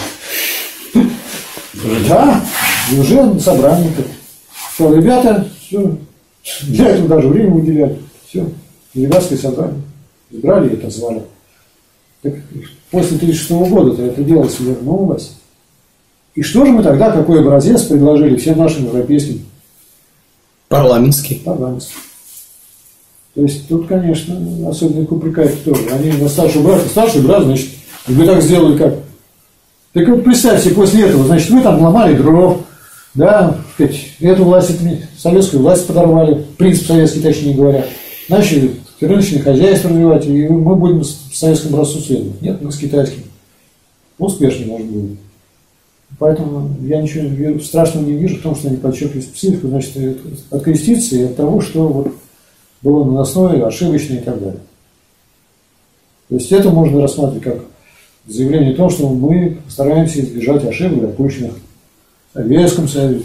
[SPEAKER 1] Да, и уже на собрании. Что, ребята, все, для этого даже время уделяли. Все, делегатское собрание. Избрали и отозвали. Так после 1936 года это дело свернулось. И что же мы тогда, какой образец предложили всем нашим европейским?
[SPEAKER 5] Парламентский.
[SPEAKER 1] Парламентский. То есть тут, конечно, особенно их упрекают тоже. Они на старший брат, значит, вы так сделали как? Так вот представьте, после этого, значит, вы там ломали дров, да, эту власть, советскую власть подорвали, принцип советский, точнее говоря, начали рыночное хозяйство развивать, и мы будем с советским образцу следовать. Нет, мы с китайским. Успешнее, может быть. Поэтому я ничего страшного не вижу в том, что они подчеркивают специфику, значит, откреститься и от того, что вот было наносное, ошибочное и так далее. То есть это можно рассматривать как заявление о том, что мы стараемся избежать ошибок, допущенных в Советском Союзе.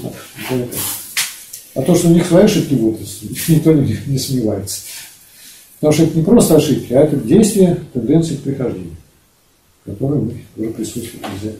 [SPEAKER 1] А то, что у них свои ошибки будут, никто не сомневается. Потому что это не просто ошибки, а это действия, тенденции к прихождению, которые мы уже присутствуют везде.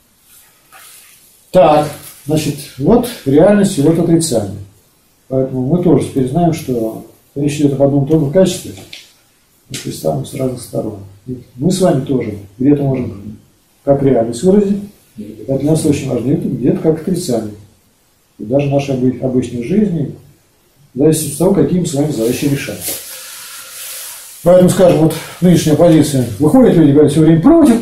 [SPEAKER 1] Так, значит, вот реальность и вот отрицание. Поэтому мы тоже теперь знаем, что речь идет об одном и том же качестве. мы представим с разных сторон. И мы с вами тоже где-то можем как реальность выразить, это для нас очень важно, где-то как отрицание. И даже нашей обычной жизни зависит от того, какие мы с вами задачи решаем. Поэтому, скажем, вот нынешняя позиция. Выходят люди, говорят все время против.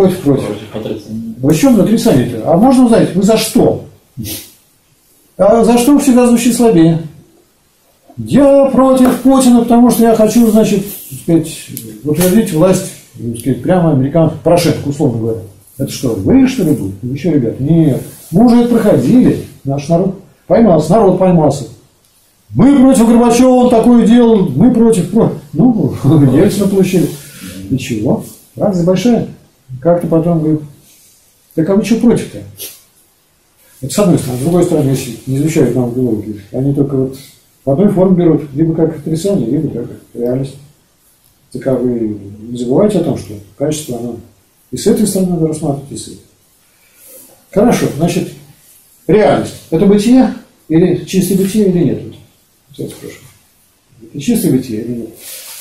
[SPEAKER 1] В чем отрицание-то? А можно узнать, вы за что? А за что всегда звучит слабее? Я против Путина, потому что я хочу, значит, сказать, утвердить власть, сказать, прямо американцев, Порошенко, условно говоря. Это что, вы что ли будете? Вы что, ребят? Нет. Мы уже это проходили. Наш народ поймался. Мы против Горбачева, он такое делал, мы против. Ну, Ельцина получили. И чего? Разница большая. Как-то потом говорит, так а вы что против-то? Это с одной стороны. С другой стороны, если не изучают нам биологию, они только вот в одной форме берут, либо как отрицание, либо как реальность. Так а вы не забывайте о том, что качество, оно и с этой стороны надо рассматривать, и с этой. Хорошо, значит, реальность. Это бытие или чистое бытие или нет? Я спрошу. Это чистое бытие или нет?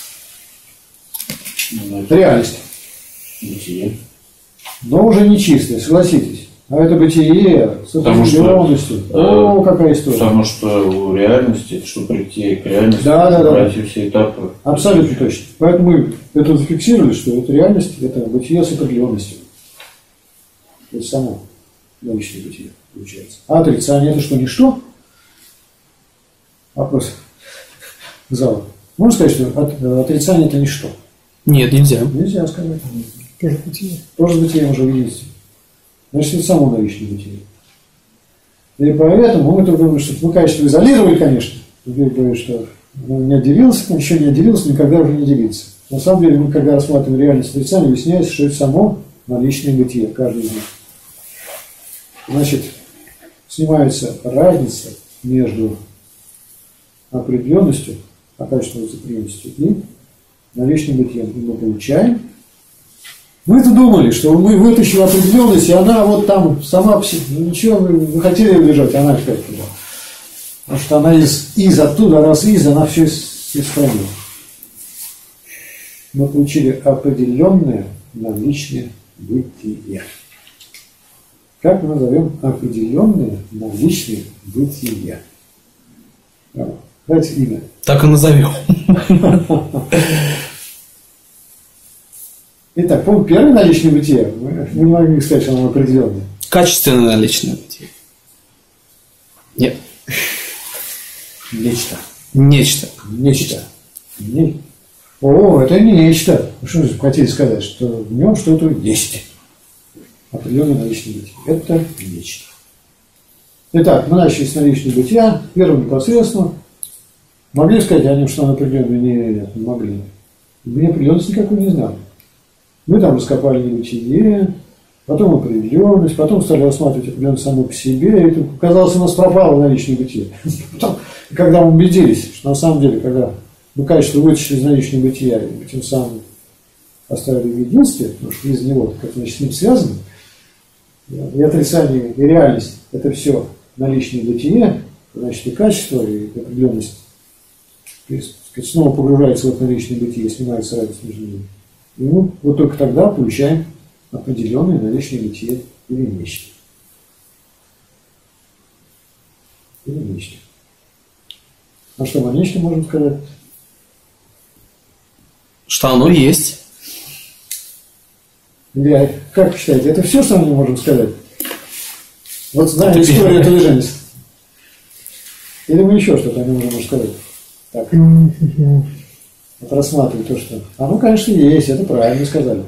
[SPEAKER 1] Это реальность.
[SPEAKER 2] Бытие.
[SPEAKER 1] Но уже не чистое, согласитесь. А это бытие с определенностью. О, какая история.
[SPEAKER 2] Потому что у реальности, чтобы прийти к реальности, пройти все этапы.
[SPEAKER 1] Абсолютно точно. Поэтому мы это зафиксировали, что это реальность, это бытие с определенностью. Это само научное бытие получается. А отрицание это что, ничто? Вопрос зала. Можно сказать, что отрицание это ничто?
[SPEAKER 5] Нет, нельзя.
[SPEAKER 1] Нельзя сказать.
[SPEAKER 4] Тоже бытие.
[SPEAKER 1] Тоже бытие уже видите. Значит, это само наличное бытие. И поэтому мы думаем, что мы качество изолировали, конечно. Люди говорят, что не отделился, еще не отделился, никогда уже не делится. На самом деле, мы когда рассматриваем реальность отрицания, выясняется, что это само наличное бытие, каждый из них. Значит, снимается разница между определенностью, качественной запременностью и наличным бытием. И мы получаем. Мы-то думали, что мы вытащили определенность, и она вот там сама по себе, ну ничего, вы хотели ее держать, она опять туда. Потому что она из оттуда, раз из, она все исправила. Мы получили определенное наличное бытие. Как мы назовем определенное наличное бытие? Дайте имя.
[SPEAKER 5] Так и назовем.
[SPEAKER 1] Итак, пункт первый наличное бытие. Мы не могли сказать, что оно определенное.
[SPEAKER 5] Качественное наличное бытие. Нет.
[SPEAKER 1] Нечто.
[SPEAKER 5] Нечто.
[SPEAKER 1] Нечто. О, это нечто. Что вы хотели сказать? Что в нем что-то есть. Определенное наличное бытие. Это нечто. Итак, мы начали с наличного бытия. Первым непосредственно. Могли сказать о нем, что оно определенное? Нет, не могли. Мы определенности никакой не знали. Мы там раскопали небытие, потом определенность, потом стали рассматривать определенность саму по себе, и тут, казалось, у нас пропало наличное бытие. Потом, когда мы убедились, что на самом деле, когда мы качество вытащили из наличного бытия, и тем самым оставили в единстве, потому что из него, как значит, с ним связано, и отрицание, и реальность, это все наличное бытие, значит, и качество, и определенность, снова погружается в это наличное бытие, снимается разница между ними. И мы вот только тогда получаем определенное наличное бытие или нечто. Или нечто. А что мы о нечто можем сказать?
[SPEAKER 5] Что оно есть.
[SPEAKER 1] Или, как вы считаете, это все, что мы можем сказать? Вот знаем историю этого движения. Или мы еще что-то о нем можем сказать? Так. Вот рассматривать то, что... Оно, конечно, есть, это правильно сказали.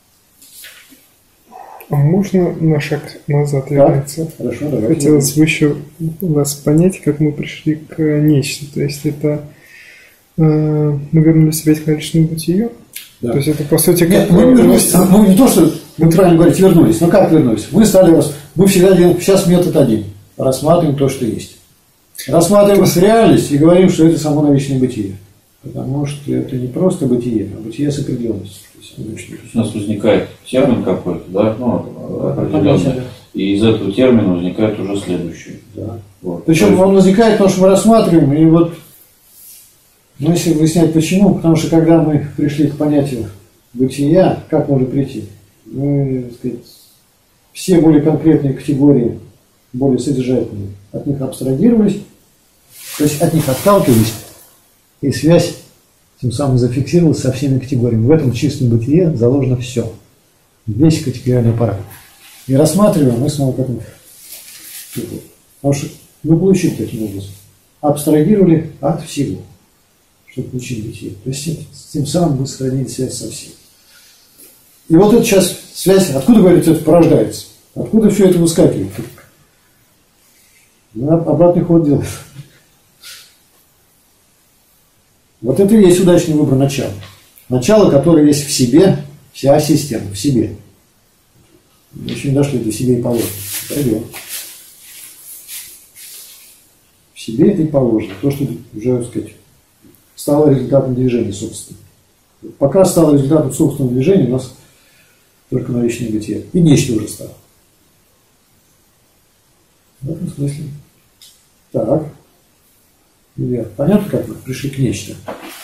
[SPEAKER 4] А можно на шаг назад вернуться?
[SPEAKER 1] Хорошо, давайте.
[SPEAKER 4] Хотелось бы еще у вас понять, как мы пришли к нечто. То есть это мы вернулись опять к наличному бытию?
[SPEAKER 1] Да.
[SPEAKER 4] То есть это по сути...
[SPEAKER 1] Нет, мы не вернулись. Ну, не то, что вы правильно говорите, вернулись. Но как вернулись? Мы всегда делаем, сейчас метод один. Рассматриваем то, что есть. Рассматриваем реальность и говорим, что это само наличное бытие. Потому что это не просто бытие, а бытие с определенностью.
[SPEAKER 2] У нас возникает термин какой-то, да, ну, определенный. И из этого термина возникает уже следующий.
[SPEAKER 1] Да.
[SPEAKER 2] Вот.
[SPEAKER 1] Причем он возникает, потому что мы рассматриваем, и вот Но если выяснять почему, потому что когда мы пришли к понятию бытия, как можно прийти? Мы, так сказать, все более конкретные категории, более содержательные, от них абстрагировались, то есть от них отталкивались, и связь тем самым зафиксировалась со всеми категориями. В этом чистом бытие заложено все, весь категориальный аппарат. И рассматриваем мы снова к этому. Потому что мы получили таким образом. Абстрагировали от всего, чтобы получить бытие. То есть тем самым мы сохранили связь со всем. И вот эта сейчас связь, откуда, говорится, это порождается? Откуда все это выскакивает? Обратный ход делает. Вот это и есть удачный выбор начала. Начало, которое есть в себе, вся система в себе. Еще не дошли до себе и положено. Пойдем. В себе это и положено. То, что уже, так сказать, стало результатом движения, собственно. Пока стало результатом собственного движения, у нас только наличное бытие. И нечто уже стало. В этом смысле. Так. Илья, понятно, как мы пришли к нечто?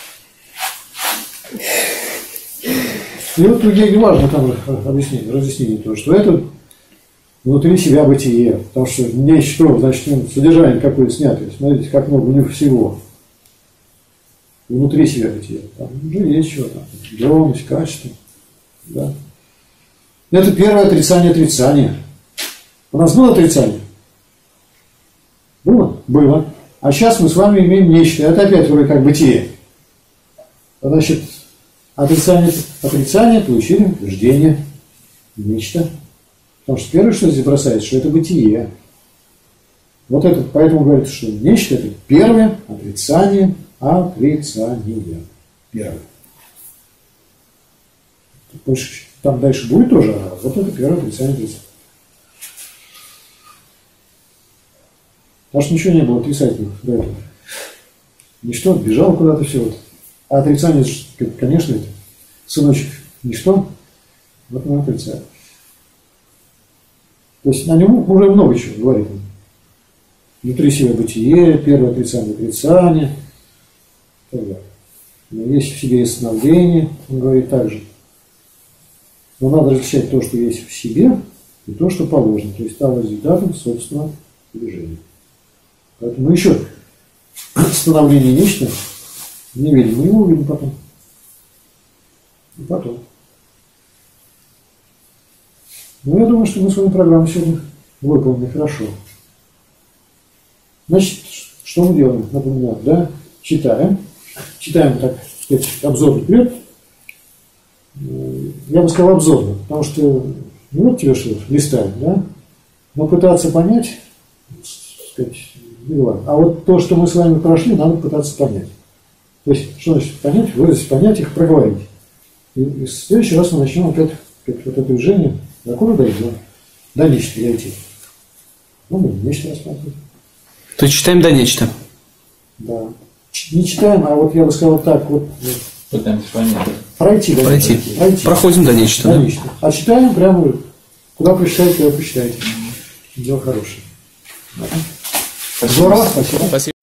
[SPEAKER 1] И вот ей важно там разъяснение того, что это внутри себя бытие. Потому что нечто, значит, содержание какое-то снятое. Смотрите, как много у них всего. Внутри себя бытие. Там уже есть что-то. Определенность, качество. Да. Это первое отрицание отрицания. У нас было отрицание? Было? Было. А сейчас мы с вами имеем нечто. Это опять вроде как бытие. Значит, отрицание получили рождение. Нечто. Потому что первое, что здесь бросается, что это бытие. Вот это, поэтому говорится, что нечто это первое отрицание отрицания. Первое. Больше, там дальше будет тоже, а вот это первое отрицание отрицания. Потому что ничего не было отрицательного до этого. Ничто бежало куда-то все. Вот. А отрицание, конечно, это сыночек ничто, вот мы отрицаем. То есть на нем уже много чего говорит. Внутри себя бытие, первое отрицание отрицания. Есть в себе становление, он говорит так же. Но надо различать то, что есть в себе, и то, что положено. То есть стало результатом собственного движения. Поэтому еще становление нечто не видим. Мы его увидим потом. И потом. Ну, я думаю, что мы свою программу сегодня выполнили хорошо. Значит, что мы делаем? Напоминаю, да? Читаем. Читаем, так сказать, обзорный вперед. Я бы сказал обзорно, потому что не вот тебе что листаем, да? Но пытаться понять, так сказать, не важно. А вот то, что мы с вами прошли, надо пытаться понять. То есть, что значит понять? Выразить, понять их, проговорить. И в следующий раз мы начнем опять вот это движение. До куда дойдем? До нечто дойти. Ну, мы нечто рассматриваем.
[SPEAKER 5] То есть читаем до нечто.
[SPEAKER 1] Да. Не читаем, а вот я бы сказал так, вот
[SPEAKER 3] Пытаемся понять.
[SPEAKER 1] пройти.
[SPEAKER 5] Проходим до нечто.
[SPEAKER 1] До нечто. А читаем прямо, куда прочитаете, туда прочитаете. Дело хорошее. Здорово, спасибо.
[SPEAKER 5] Спасибо.